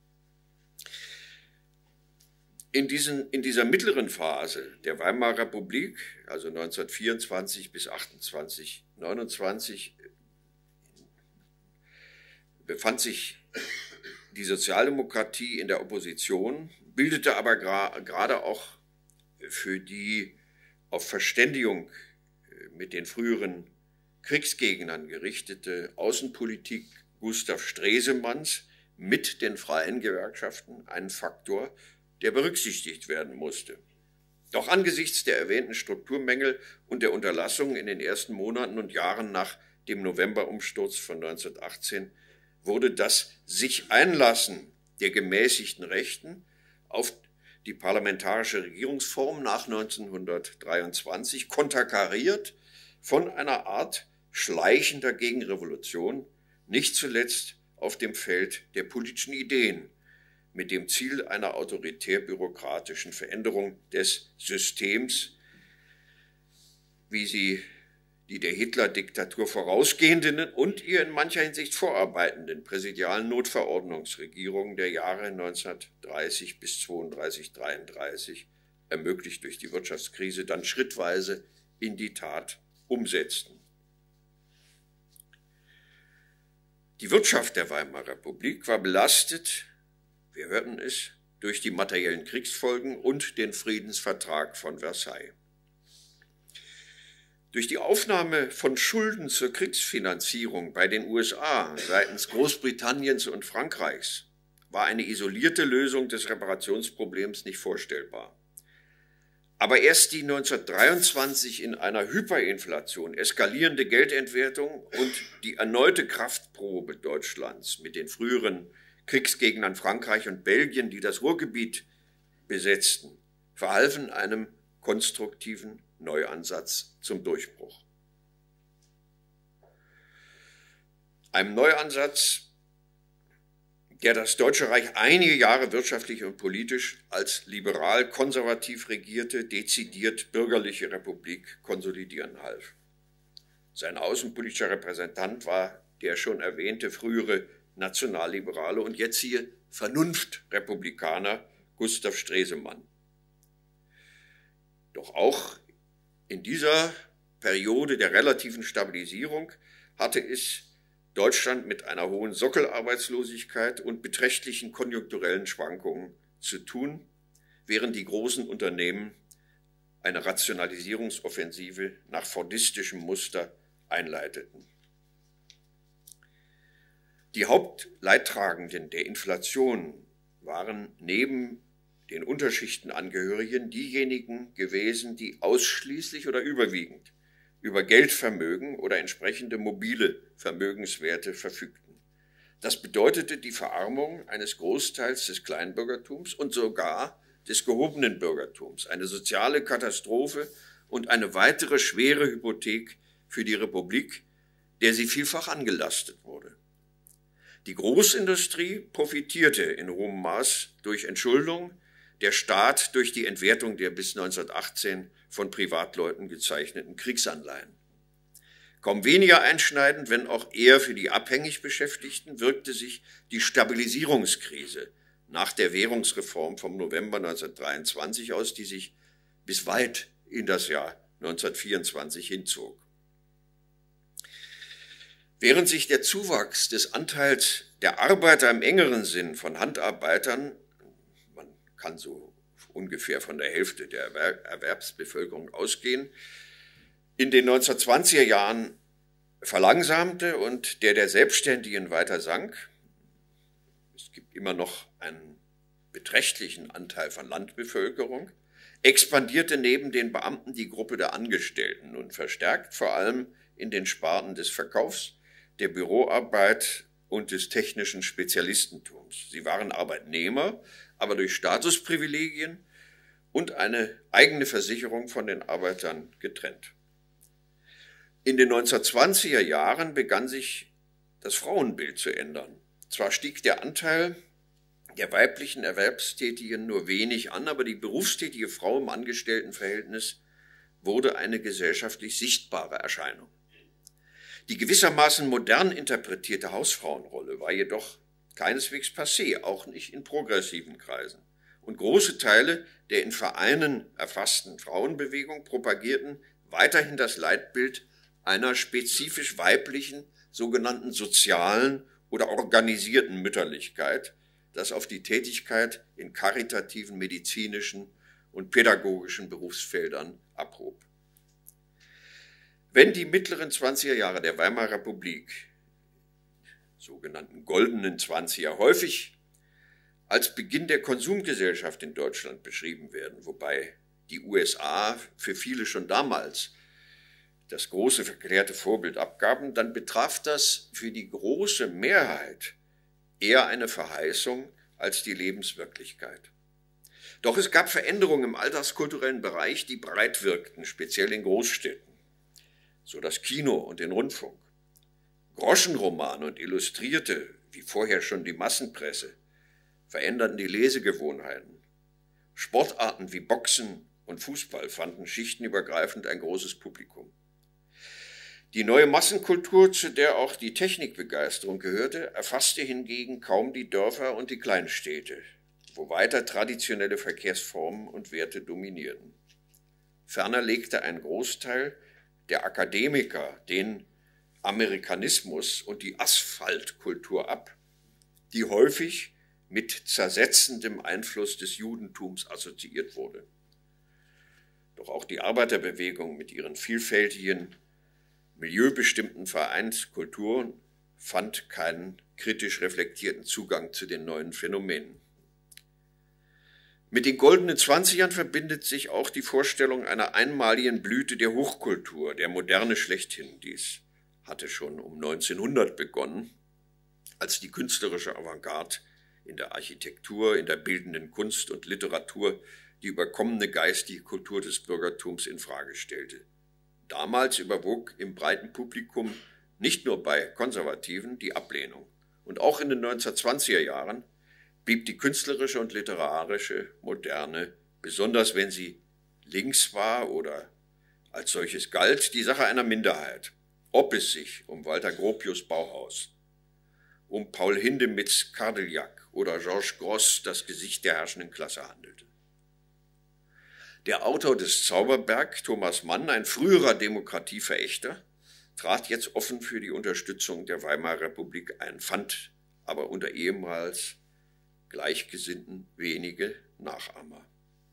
In, diesen, in dieser mittleren Phase der Weimarer Republik, also neunzehnhundertvierundzwanzig bis achtundzwanzig, neunundzwanzig, befand sich die Sozialdemokratie in der Opposition, bildete aber gra gerade auch für die auf Verständigung mit den früheren Kriegsgegnern gerichtete Außenpolitik Gustav Stresemanns mit den freien Gewerkschaften einen Faktor, der berücksichtigt werden musste. Doch angesichts der erwähnten Strukturmängel und der Unterlassung in den ersten Monaten und Jahren nach dem Novemberumsturz von neunzehnhundertachtzehn wurde das Sich-Einlassen der gemäßigten Rechten auf die parlamentarische Regierungsform nach neunzehnhundertdreiundzwanzig konterkariert von einer Art schleichender Gegenrevolution, nicht zuletzt auf dem Feld der politischen Ideen, mit dem Ziel einer autoritär-bürokratischen Veränderung des Systems, wie sie die der Hitler-Diktatur vorausgehenden und ihr in mancher Hinsicht vorarbeitenden präsidialen Notverordnungsregierungen der Jahre neunzehnhundertdreißig bis zweiunddreißig, dreiunddreißig, ermöglicht durch die Wirtschaftskrise, dann schrittweise in die Tat umsetzten. Die Wirtschaft der Weimarer Republik war belastet, wir hörten es, durch die materiellen Kriegsfolgen und den Friedensvertrag von Versailles. Durch die Aufnahme von Schulden zur Kriegsfinanzierung bei den U S A seitens Großbritanniens und Frankreichs war eine isolierte Lösung des Reparationsproblems nicht vorstellbar. Aber erst die neunzehnhundertdreiundzwanzig in einer Hyperinflation eskalierende Geldentwertung und die erneute Kraftprobe Deutschlands mit den früheren Kriegsgegnern Frankreich und Belgien, die das Ruhrgebiet besetzten, verhalfen einem konstruktiven Neuansatz zum Durchbruch. Einem Neuansatz, der das Deutsche Reich einige Jahre wirtschaftlich und politisch als liberal-konservativ regierte, dezidiert bürgerliche Republik konsolidieren half. Sein außenpolitischer Repräsentant war der schon erwähnte frühere Nationalliberale und jetzige Vernunftrepublikaner Gustav Stresemann. Doch auch in dieser Periode der relativen Stabilisierung hatte es Deutschland mit einer hohen Sockelarbeitslosigkeit und beträchtlichen konjunkturellen Schwankungen zu tun, während die großen Unternehmen eine Rationalisierungsoffensive nach fordistischem Muster einleiteten. Die Hauptleidtragenden der Inflation waren neben den Unterschichtenangehörigen diejenigen gewesen, die ausschließlich oder überwiegend über Geldvermögen oder entsprechende mobile Vermögenswerte verfügten. Das bedeutete die Verarmung eines Großteils des Kleinbürgertums und sogar des gehobenen Bürgertums, eine soziale Katastrophe und eine weitere schwere Hypothek für die Republik, der sie vielfach angelastet wurde. Die Großindustrie profitierte in hohem Maß durch Entschuldung, der Staat durch die Entwertung der bis neunzehnhundertachtzehn von Privatleuten gezeichneten Kriegsanleihen. Kaum weniger einschneidend, wenn auch eher für die abhängig Beschäftigten, wirkte sich die Stabilisierungskrise nach der Währungsreform vom November neunzehnhundertdreiundzwanzig aus, die sich bis weit in das Jahr neunzehnhundertvierundzwanzig hinzog. Während sich der Zuwachs des Anteils der Arbeiter im engeren Sinn von Handarbeitern, man kann so ungefähr von der Hälfte der Erwerbsbevölkerung ausgehen, in den neunzehnhundertzwanziger Jahren verlangsamte und der der Selbstständigen weiter sank. Es gibt immer noch einen beträchtlichen Anteil von Landbevölkerung, expandierte neben den Beamten die Gruppe der Angestellten und verstärkt vor allem in den Sparten des Verkaufs, der Büroarbeit und des technischen Spezialistentums. Sie waren Arbeitnehmer, aber durch Statusprivilegien und eine eigene Versicherung von den Arbeitern getrennt. In den neunzehnhundertzwanziger Jahren begann sich das Frauenbild zu ändern. Zwar stieg der Anteil der weiblichen Erwerbstätigen nur wenig an, aber die berufstätige Frau im Angestelltenverhältnis wurde eine gesellschaftlich sichtbare Erscheinung. Die gewissermaßen modern interpretierte Hausfrauenrolle war jedoch keineswegs passé, auch nicht in progressiven Kreisen. Und große Teile der in Vereinen erfassten Frauenbewegung propagierten weiterhin das Leitbild einer spezifisch weiblichen, sogenannten sozialen oder organisierten Mütterlichkeit, das auf die Tätigkeit in karitativen, medizinischen und pädagogischen Berufsfeldern abhob. Wenn die mittleren zwanziger Jahre der Weimarer Republik, sogenannten goldenen Zwanziger, häufig als Beginn der Konsumgesellschaft in Deutschland beschrieben werden, wobei die U S A für viele schon damals das große verklärte Vorbild abgaben, dann betraf das für die große Mehrheit eher eine Verheißung als die Lebenswirklichkeit. Doch es gab Veränderungen im alltagskulturellen Bereich, die breit wirkten, speziell in Großstädten, so das Kino und den Rundfunk. Groschenromane und Illustrierte, wie vorher schon die Massenpresse, veränderten die Lesegewohnheiten. Sportarten wie Boxen und Fußball fanden schichtenübergreifend ein großes Publikum. Die neue Massenkultur, zu der auch die Technikbegeisterung gehörte, erfasste hingegen kaum die Dörfer und die Kleinstädte, wo weiter traditionelle Verkehrsformen und Werte dominierten. Ferner legte ein Großteil der Akademiker den Amerikanismus und die Asphaltkultur ab, die häufig mit zersetzendem Einfluss des Judentums assoziiert wurde. Doch auch die Arbeiterbewegung mit ihren vielfältigen, milieubestimmten Vereinskulturen fand keinen kritisch reflektierten Zugang zu den neuen Phänomenen. Mit den goldenen Zwanzigern verbindet sich auch die Vorstellung einer einmaligen Blüte der Hochkultur, der Moderne schlechthin. Dies hatte schon um neunzehnhundert begonnen, als die künstlerische Avantgarde in der Architektur, in der bildenden Kunst und Literatur die überkommene geistige Kultur des Bürgertums infrage stellte. Damals überwog im breiten Publikum, nicht nur bei Konservativen, die Ablehnung. Und auch in den neunzehnhundertzwanziger Jahren blieb die künstlerische und literarische Moderne, besonders wenn sie links war oder als solches galt, die Sache einer Minderheit, ob es sich um Walter Gropius Bauhaus, um Paul Hindemiths Cardillac oder Georges Grosz das Gesicht der herrschenden Klasse handelte. Der Autor des Zauberberg, Thomas Mann, ein früherer Demokratieverächter, trat jetzt offen für die Unterstützung der Weimarer Republik ein, fand aber unter ehemals Gleichgesinnten wenige Nachahmer.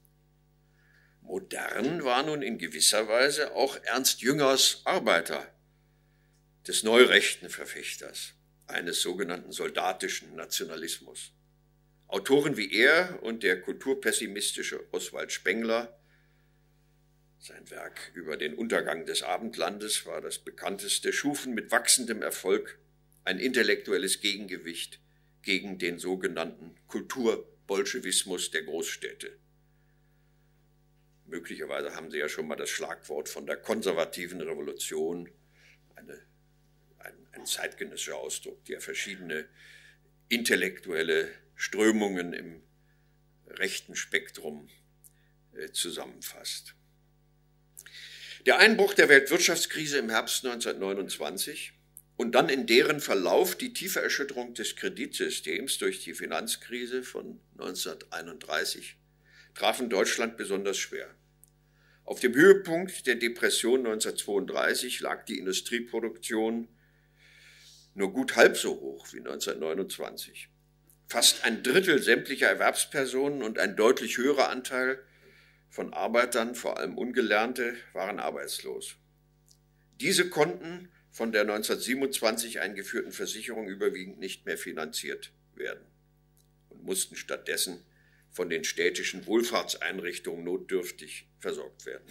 Modern war nun in gewisser Weise auch Ernst Jüngers Arbeiter, des neurechten Verfechters eines sogenannten soldatischen Nationalismus. Autoren wie er und der kulturpessimistische Oswald Spengler, sein Werk über den Untergang des Abendlandes war das bekannteste, schufen mit wachsendem Erfolg ein intellektuelles Gegengewicht gegen den sogenannten Kulturbolschewismus der Großstädte. Möglicherweise haben Sie ja schon mal das Schlagwort von der konservativen Revolution, eine, ein zeitgenössischer Ausdruck, der verschiedene intellektuelle Strömungen im rechten Spektrum zusammenfasst. Der Einbruch der Weltwirtschaftskrise im Herbst neunzehnhundertneunundzwanzig und dann in deren Verlauf die tiefe Erschütterung des Kreditsystems durch die Finanzkrise von neunzehnhunderteinunddreißig trafen Deutschland besonders schwer. Auf dem Höhepunkt der Depression neunzehnhundertzweiunddreißig lag die Industrieproduktion nur gut halb so hoch wie neunzehnhundertneunundzwanzig. Fast ein Drittel sämtlicher Erwerbspersonen und ein deutlich höherer Anteil von Arbeitern, vor allem Ungelernte, waren arbeitslos. Diese konnten von der neunzehnhundertsiebenundzwanzig eingeführten Versicherung überwiegend nicht mehr finanziert werden und mussten stattdessen von den städtischen Wohlfahrtseinrichtungen notdürftig versorgt werden.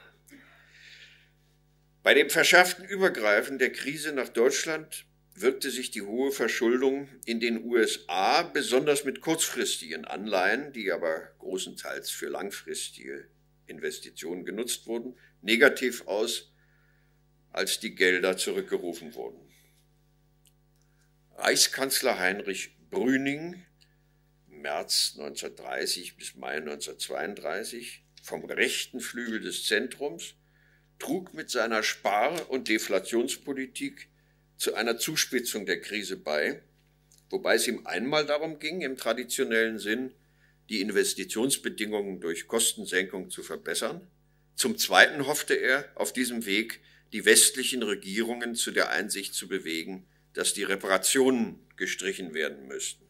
Bei dem verschärften Übergreifen der Krise nach Deutschland wirkte sich die hohe Verschuldung in den U S A besonders mit kurzfristigen Anleihen, die aber großenteils für langfristige Investitionen genutzt wurden, negativ aus, als die Gelder zurückgerufen wurden. Reichskanzler Heinrich Brüning, März neunzehnhundertdreißig bis Mai neunzehnhundertzweiunddreißig, vom rechten Flügel des Zentrums, trug mit seiner Spar- und Deflationspolitik zu einer Zuspitzung der Krise bei, wobei es ihm einmal darum ging, im traditionellen Sinn die Investitionsbedingungen durch Kostensenkung zu verbessern. Zum Zweiten hoffte er, auf diesem Weg die westlichen Regierungen zu der Einsicht zu bewegen, dass die Reparationen gestrichen werden müssten.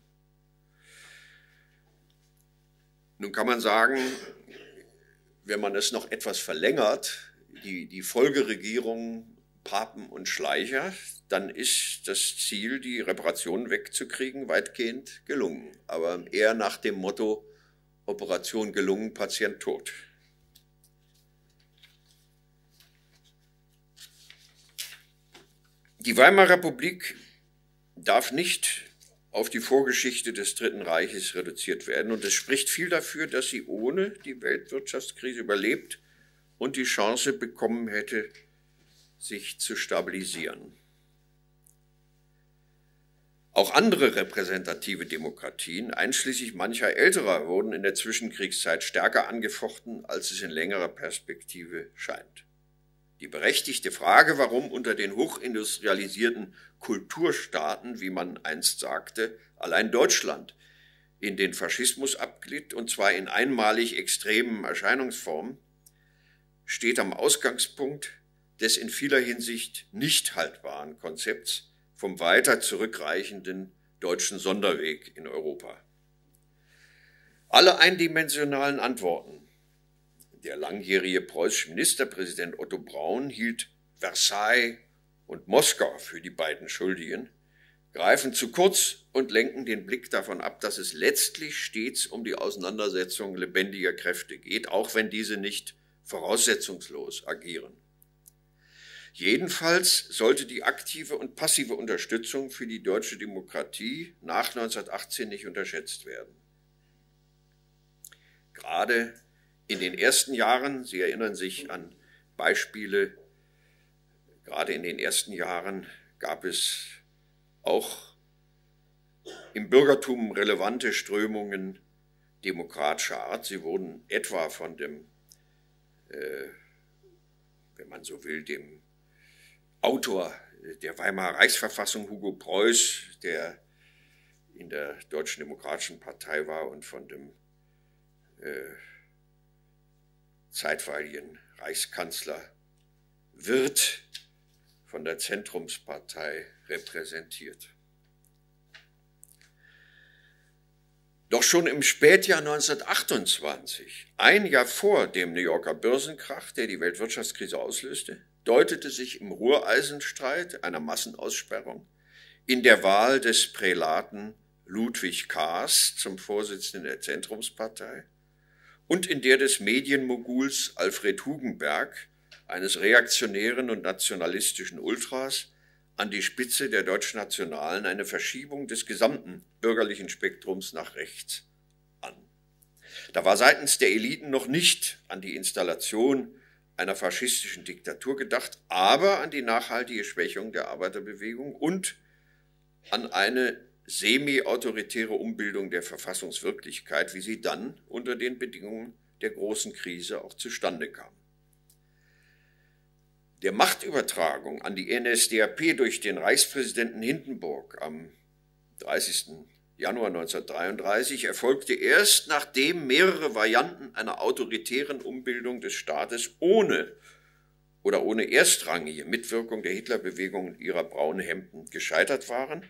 Nun kann man sagen, wenn man es noch etwas verlängert, die, die Folgeregierungen Papen und Schleicher, dann ist das Ziel, die Reparationen wegzukriegen, weitgehend gelungen. Aber eher nach dem Motto, Operation gelungen, Patient tot. Die Weimarer Republik darf nicht auf die Vorgeschichte des Dritten Reiches reduziert werden. Und es spricht viel dafür, dass sie ohne die Weltwirtschaftskrise überlebt und die Chance bekommen hätte, sich zu stabilisieren. Auch andere repräsentative Demokratien, einschließlich mancher älterer, wurden in der Zwischenkriegszeit stärker angefochten, als es in längerer Perspektive scheint. Die berechtigte Frage, warum unter den hochindustrialisierten Kulturstaaten, wie man einst sagte, allein Deutschland in den Faschismus abglitt, und zwar in einmalig extremen Erscheinungsformen, steht am Ausgangspunkt des in vieler Hinsicht nicht haltbaren Konzepts vom weiter zurückreichenden deutschen Sonderweg in Europa. Alle eindimensionalen Antworten, der langjährige preußische Ministerpräsident Otto Braun hielt Versailles und Moskau für die beiden Schuldigen, greifen zu kurz und lenken den Blick davon ab, dass es letztlich stets um die Auseinandersetzung lebendiger Kräfte geht, auch wenn diese nicht voraussetzungslos agieren. Jedenfalls sollte die aktive und passive Unterstützung für die deutsche Demokratie nach neunzehnhundertachtzehn nicht unterschätzt werden. Gerade in den ersten Jahren, Sie erinnern sich an Beispiele, gerade in den ersten Jahren gab es auch im Bürgertum relevante Strömungen demokratischer Art. Sie wurden etwa von dem, äh, wenn man so will, dem Autor der Weimarer Reichsverfassung, Hugo Preuß, der in der Deutschen Demokratischen Partei war und von dem äh, zeitweiligen Reichskanzler Wirth von der Zentrumspartei repräsentiert. Doch schon im Spätjahr neunzehnhundertachtundzwanzig, ein Jahr vor dem New Yorker Börsenkrach, der die Weltwirtschaftskrise auslöste, deutete sich im Ruhreisenstreit, einer Massenaussperrung, in der Wahl des Prälaten Ludwig Kaas zum Vorsitzenden der Zentrumspartei und in der des Medienmoguls Alfred Hugenberg, eines reaktionären und nationalistischen Ultras, an die Spitze der Deutschnationalen eine Verschiebung des gesamten bürgerlichen Spektrums nach rechts an. Da war seitens der Eliten noch nicht an die Installation einer faschistischen Diktatur gedacht, aber an die nachhaltige Schwächung der Arbeiterbewegung und an eine semi-autoritäre Umbildung der Verfassungswirklichkeit, wie sie dann unter den Bedingungen der großen Krise auch zustande kam. Der Machtübertragung an die N S D A P durch den Reichspräsidenten Hindenburg am dreißigsten Januar neunzehnhundertdreiunddreißig erfolgte erst, nachdem mehrere Varianten einer autoritären Umbildung des Staates ohne oder ohne erstrangige Mitwirkung der Hitlerbewegung und ihrer braunen Hemden gescheitert waren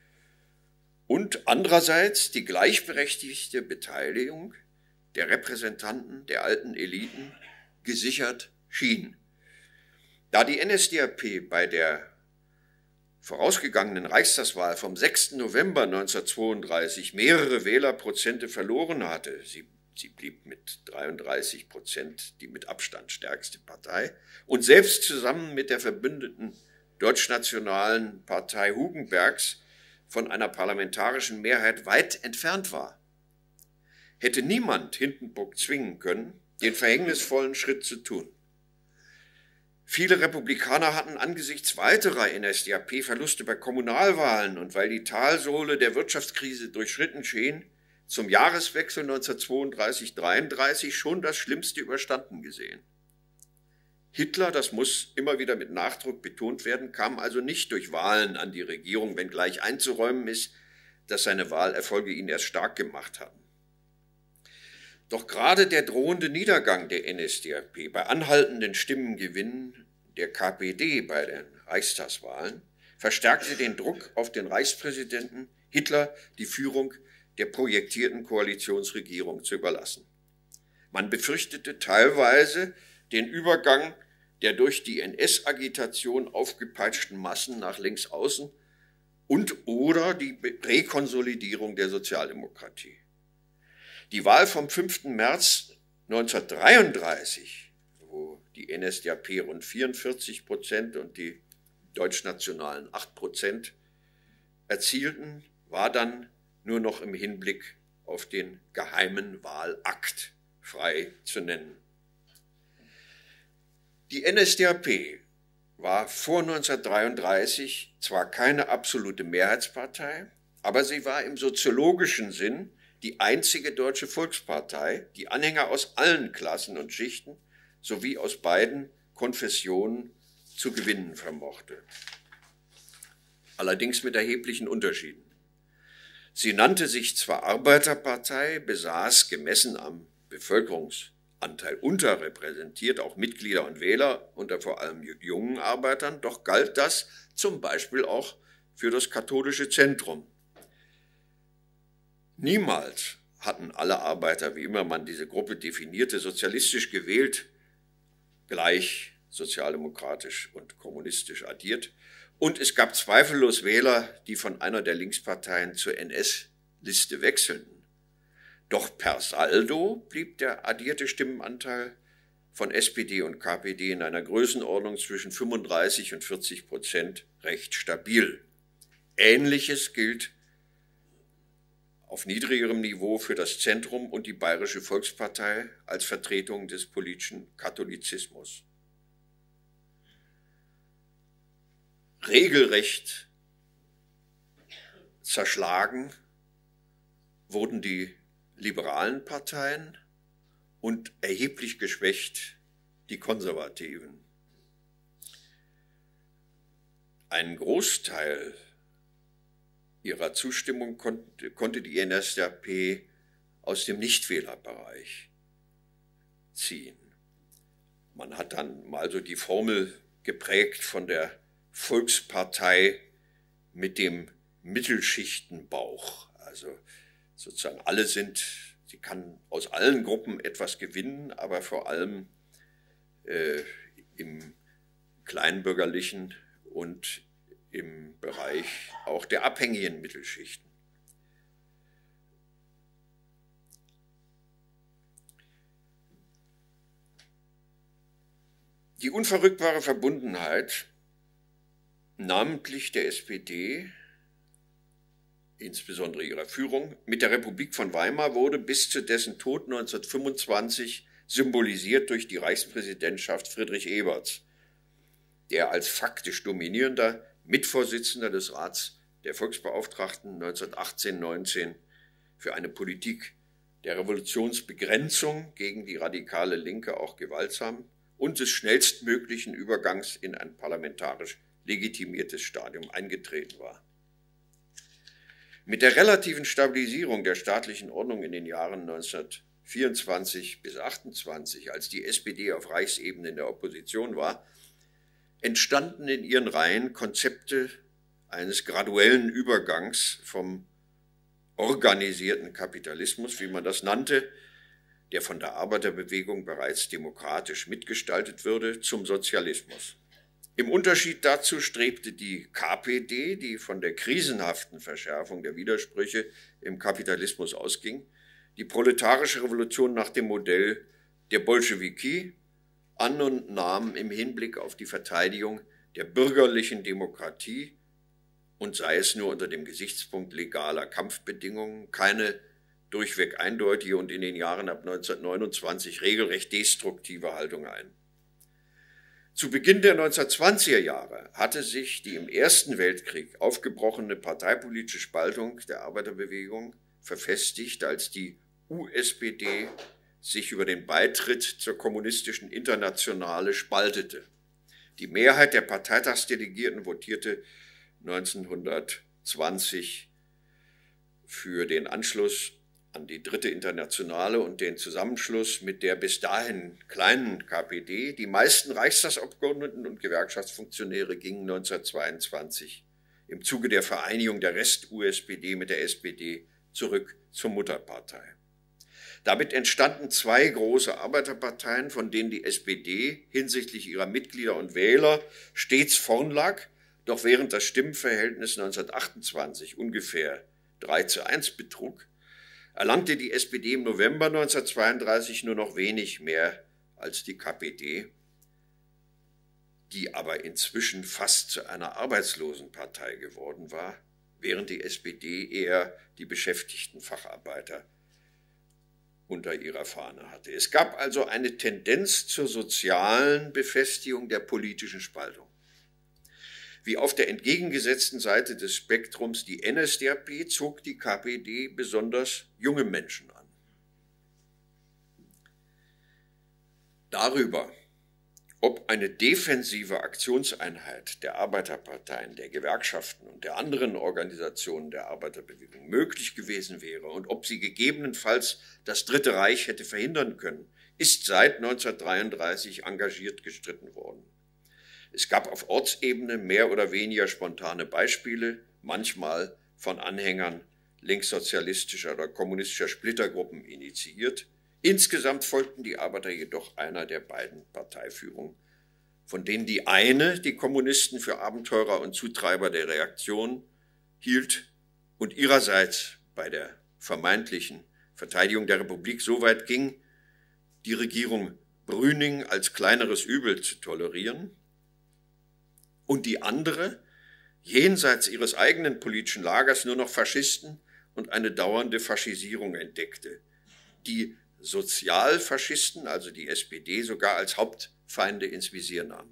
und andererseits die gleichberechtigte Beteiligung der Repräsentanten der alten Eliten gesichert schien. Da die N S D A P bei der vorausgegangenen Reichstagswahl vom sechsten November neunzehnhundertzweiunddreißig mehrere Wählerprozente verloren hatte, sie, sie blieb mit dreiunddreißig Prozent die mit Abstand stärkste Partei und selbst zusammen mit der verbündeten deutschnationalen Partei Hugenbergs von einer parlamentarischen Mehrheit weit entfernt war, hätte niemand Hindenburg zwingen können, den verhängnisvollen Schritt zu tun. Viele Republikaner hatten angesichts weiterer N S D A P-Verluste bei Kommunalwahlen und weil die Talsohle der Wirtschaftskrise durchschritten schien, zum Jahreswechsel neunzehnhundertzweiunddreißig dreiunddreißig schon das Schlimmste überstanden gesehen. Hitler, das muss immer wieder mit Nachdruck betont werden, kam also nicht durch Wahlen an die Regierung, wenngleich einzuräumen ist, dass seine Wahlerfolge ihn erst stark gemacht hatten. Doch gerade der drohende Niedergang der N S D A P bei anhaltenden Stimmengewinnen der K P D bei den Reichstagswahlen verstärkte den Druck auf den Reichspräsidenten, Hitler die Führung der projektierten Koalitionsregierung zu überlassen. Man befürchtete teilweise den Übergang der durch die N S-Agitation aufgepeitschten Massen nach links außen und oder die Rekonsolidierung der Sozialdemokratie. Die Wahl vom fünften März neunzehnhundertdreiunddreißig, wo die N S D A P rund vierundvierzig Prozent und die Deutschnationalen acht Prozent erzielten, war dann nur noch im Hinblick auf den geheimen Wahlakt frei zu nennen. Die N S D A P war vor neunzehnhundertdreiunddreißig zwar keine absolute Mehrheitspartei, aber sie war im soziologischen Sinn die einzige deutsche Volkspartei, die Anhänger aus allen Klassen und Schichten sowie aus beiden Konfessionen zu gewinnen vermochte. Allerdings mit erheblichen Unterschieden. Sie nannte sich zwar Arbeiterpartei, besaß gemessen am Bevölkerungsanteil unterrepräsentiert auch Mitglieder und Wähler unter vor allem jungen Arbeitern, doch galt das zum Beispiel auch für das katholische Zentrum. Niemals hatten alle Arbeiter, wie immer man diese Gruppe definierte, sozialistisch gewählt, gleich sozialdemokratisch und kommunistisch addiert. Und es gab zweifellos Wähler, die von einer der Linksparteien zur N S-Liste wechselten. Doch per Saldo blieb der addierte Stimmenanteil von S P D und K P D in einer Größenordnung zwischen fünfunddreißig und vierzig Prozent recht stabil. Ähnliches gilt auf niedrigerem Niveau für das Zentrum und die Bayerische Volkspartei als Vertretung des politischen Katholizismus. Regelrecht zerschlagen wurden die liberalen Parteien und erheblich geschwächt die Konservativen. Einen Großteil ihrer Zustimmung konnte, konnte die N S D A P aus dem Nichtwählerbereich ziehen. Man hat dann mal so die Formel geprägt von der Volkspartei mit dem Mittelschichtenbauch. Also sozusagen alle sind, sie kann aus allen Gruppen etwas gewinnen, aber vor allem äh, im kleinbürgerlichen und im Bereich auch der abhängigen Mittelschichten. Die unverrückbare Verbundenheit, namentlich der S P D, insbesondere ihrer Führung, mit der Republik von Weimar wurde bis zu dessen Tod neunzehnhundertfünfundzwanzig symbolisiert durch die Reichspräsidentschaft Friedrich Eberts, der als faktisch dominierender Mitvorsitzender des Rats der Volksbeauftragten neunzehnhundertachtzehn neunzehn für eine Politik der Revolutionsbegrenzung gegen die radikale Linke auch gewaltsam und des schnellstmöglichen Übergangs in ein parlamentarisch legitimiertes Stadium eingetreten war. Mit der relativen Stabilisierung der staatlichen Ordnung in den Jahren neunzehnhundertvierundzwanzig bis achtundzwanzig, als die S P D auf Reichsebene in der Opposition war, entstanden in ihren Reihen Konzepte eines graduellen Übergangs vom organisierten Kapitalismus, wie man das nannte, der von der Arbeiterbewegung bereits demokratisch mitgestaltet würde, zum Sozialismus. Im Unterschied dazu strebte die K P D, die von der krisenhaften Verschärfung der Widersprüche im Kapitalismus ausging, die proletarische Revolution nach dem Modell der Bolschewiki an und nahm im Hinblick auf die Verteidigung der bürgerlichen Demokratie und sei es nur unter dem Gesichtspunkt legaler Kampfbedingungen keine durchweg eindeutige und in den Jahren ab neunzehnhundertneunundzwanzig regelrecht destruktive Haltung ein. Zu Beginn der neunzehnhundertzwanziger Jahre hatte sich die im Ersten Weltkrieg aufgebrochene parteipolitische Spaltung der Arbeiterbewegung verfestigt, als die U S P D sich über den Beitritt zur kommunistischen Internationale spaltete. Die Mehrheit der Parteitagsdelegierten votierte neunzehnhundertzwanzig für den Anschluss an die Dritte Internationale und den Zusammenschluss mit der bis dahin kleinen K P D. Die meisten Reichstagsabgeordneten und Gewerkschaftsfunktionäre gingen neunzehnhundertzweiundzwanzig im Zuge der Vereinigung der Rest-U S P D mit der S P D zurück zur Mutterpartei. Damit entstanden zwei große Arbeiterparteien, von denen die S P D hinsichtlich ihrer Mitglieder und Wähler stets vorn lag, doch während das Stimmenverhältnis neunzehnhundertachtundzwanzig ungefähr drei zu eins betrug, erlangte die S P D im November neunzehnhundertzweiunddreißig nur noch wenig mehr als die K P D, die aber inzwischen fast zu einer Arbeitslosenpartei geworden war, während die S P D eher die beschäftigten Facharbeiter unter ihrer Fahne hatte. Es gab also eine Tendenz zur sozialen Befestigung der politischen Spaltung. Wie auf der entgegengesetzten Seite des Spektrums die N S D A P zog die K P D besonders junge Menschen an. Darüber, ob eine defensive Aktionseinheit der Arbeiterparteien, der Gewerkschaften und der anderen Organisationen der Arbeiterbewegung möglich gewesen wäre und ob sie gegebenenfalls das Dritte Reich hätte verhindern können, ist seit neunzehnhundertdreiunddreißig engagiert gestritten worden. Es gab auf Ortsebene mehr oder weniger spontane Beispiele, manchmal von Anhängern linkssozialistischer oder kommunistischer Splittergruppen initiiert. Insgesamt folgten die Arbeiter jedoch einer der beiden Parteiführungen, von denen die eine die Kommunisten für Abenteurer und Zutreiber der Reaktion hielt und ihrerseits bei der vermeintlichen Verteidigung der Republik so weit ging, die Regierung Brüning als kleineres Übel zu tolerieren, und die andere, jenseits ihres eigenen politischen Lagers nur noch Faschisten und eine dauernde Faschisierung entdeckte, die Sozialfaschisten, also die S P D, sogar als Hauptfeinde ins Visier nahm.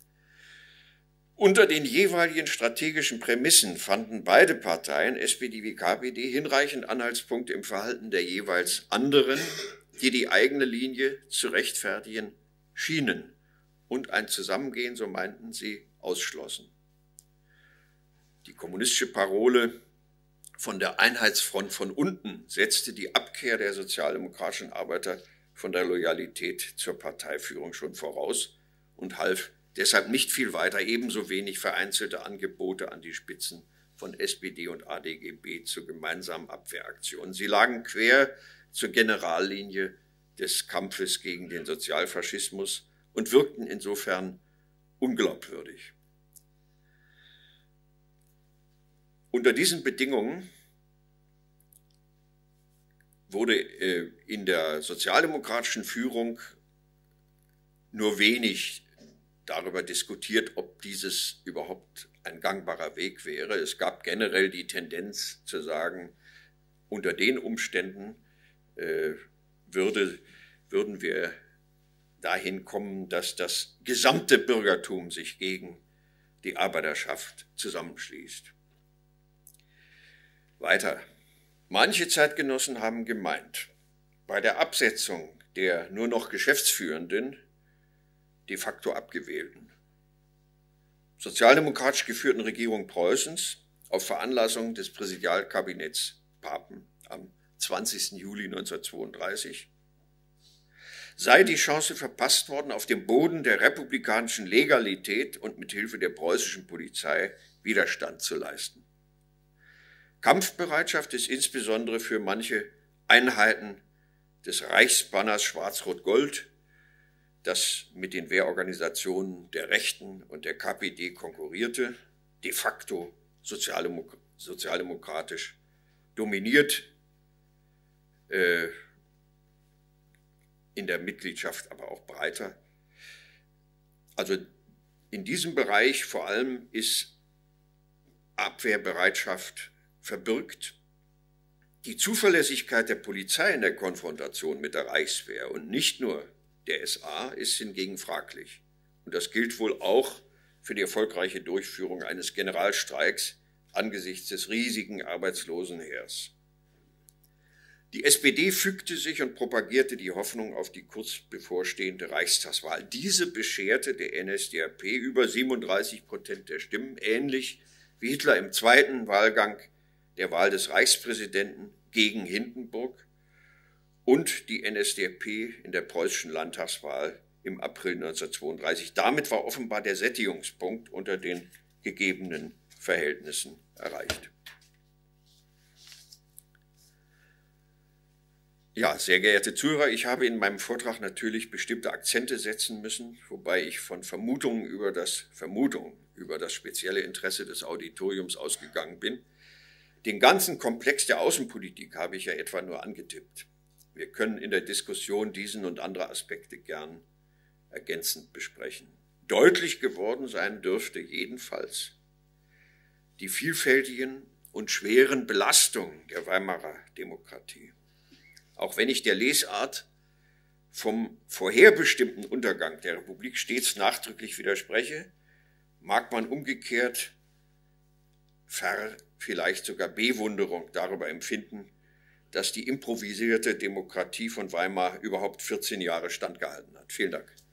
Unter den jeweiligen strategischen Prämissen fanden beide Parteien, S P D wie K P D, hinreichend Anhaltspunkte im Verhalten der jeweils anderen, die die eigene Linie zu rechtfertigen schienen und ein Zusammengehen, so meinten sie, ausschlossen. Die kommunistische Parole von der Einheitsfront von unten setzte die Abkehr der sozialdemokratischen Arbeiter von der Loyalität zur Parteiführung schon voraus und half deshalb nicht viel weiter, ebenso wenig vereinzelte Angebote an die Spitzen von S P D und A D G B zu gemeinsamen Abwehraktionen. Sie lagen quer zur Generallinie des Kampfes gegen den Sozialfaschismus und wirkten insofern unglaubwürdig. Unter diesen Bedingungen wurde äh, in der sozialdemokratischen Führung nur wenig darüber diskutiert, ob dieses überhaupt ein gangbarer Weg wäre. Es gab generell die Tendenz zu sagen, unter den Umständen äh, würde würden wir dahin kommen, dass das gesamte Bürgertum sich gegen die Arbeiterschaft zusammenschließt. Weiter. Manche Zeitgenossen haben gemeint, bei der Absetzung der nur noch Geschäftsführenden, de facto Abgewählten, sozialdemokratisch geführten Regierung Preußens auf Veranlassung des Präsidialkabinetts Papen am zwanzigsten Juli neunzehnhundertzweiunddreißig, sei die Chance verpasst worden, auf dem Boden der republikanischen Legalität und mit Hilfe der preußischen Polizei Widerstand zu leisten. Kampfbereitschaft ist insbesondere für manche Einheiten des Reichsbanners Schwarz-Rot-Gold, das mit den Wehrorganisationen der Rechten und der K P D konkurrierte, de facto sozialdemok- sozialdemokratisch dominiert, äh, in der Mitgliedschaft aber auch breiter. Also in diesem Bereich vor allem ist Abwehrbereitschaft verbirgt. Die Zuverlässigkeit der Polizei in der Konfrontation mit der Reichswehr und nicht nur der S A ist hingegen fraglich. Und das gilt wohl auch für die erfolgreiche Durchführung eines Generalstreiks angesichts des riesigen Arbeitslosenheers. Die S P D fügte sich und propagierte die Hoffnung auf die kurz bevorstehende Reichstagswahl. Diese bescherte der N S D A P über siebenunddreißig Prozent der Stimmen, ähnlich wie Hitler im zweiten Wahlgang der Wahl des Reichspräsidenten gegen Hindenburg und die N S D A P in der preußischen Landtagswahl im April neunzehnhundertzweiunddreißig. Damit war offenbar der Sättigungspunkt unter den gegebenen Verhältnissen erreicht. Ja, sehr geehrte Zuhörer, ich habe in meinem Vortrag natürlich bestimmte Akzente setzen müssen, wobei ich von Vermutungen über das, Vermutungen über das spezielle Interesse des Auditoriums ausgegangen bin. Den ganzen Komplex der Außenpolitik habe ich ja etwa nur angetippt. Wir können in der Diskussion diesen und andere Aspekte gern ergänzend besprechen. Deutlich geworden sein dürfte jedenfalls die vielfältigen und schweren Belastungen der Weimarer Demokratie. Auch wenn ich der Lesart vom vorherbestimmten Untergang der Republik stets nachdrücklich widerspreche, mag man umgekehrt ver, vielleicht sogar Bewunderung darüber empfinden, dass die improvisierte Demokratie von Weimar überhaupt vierzehn Jahre standgehalten hat. Vielen Dank.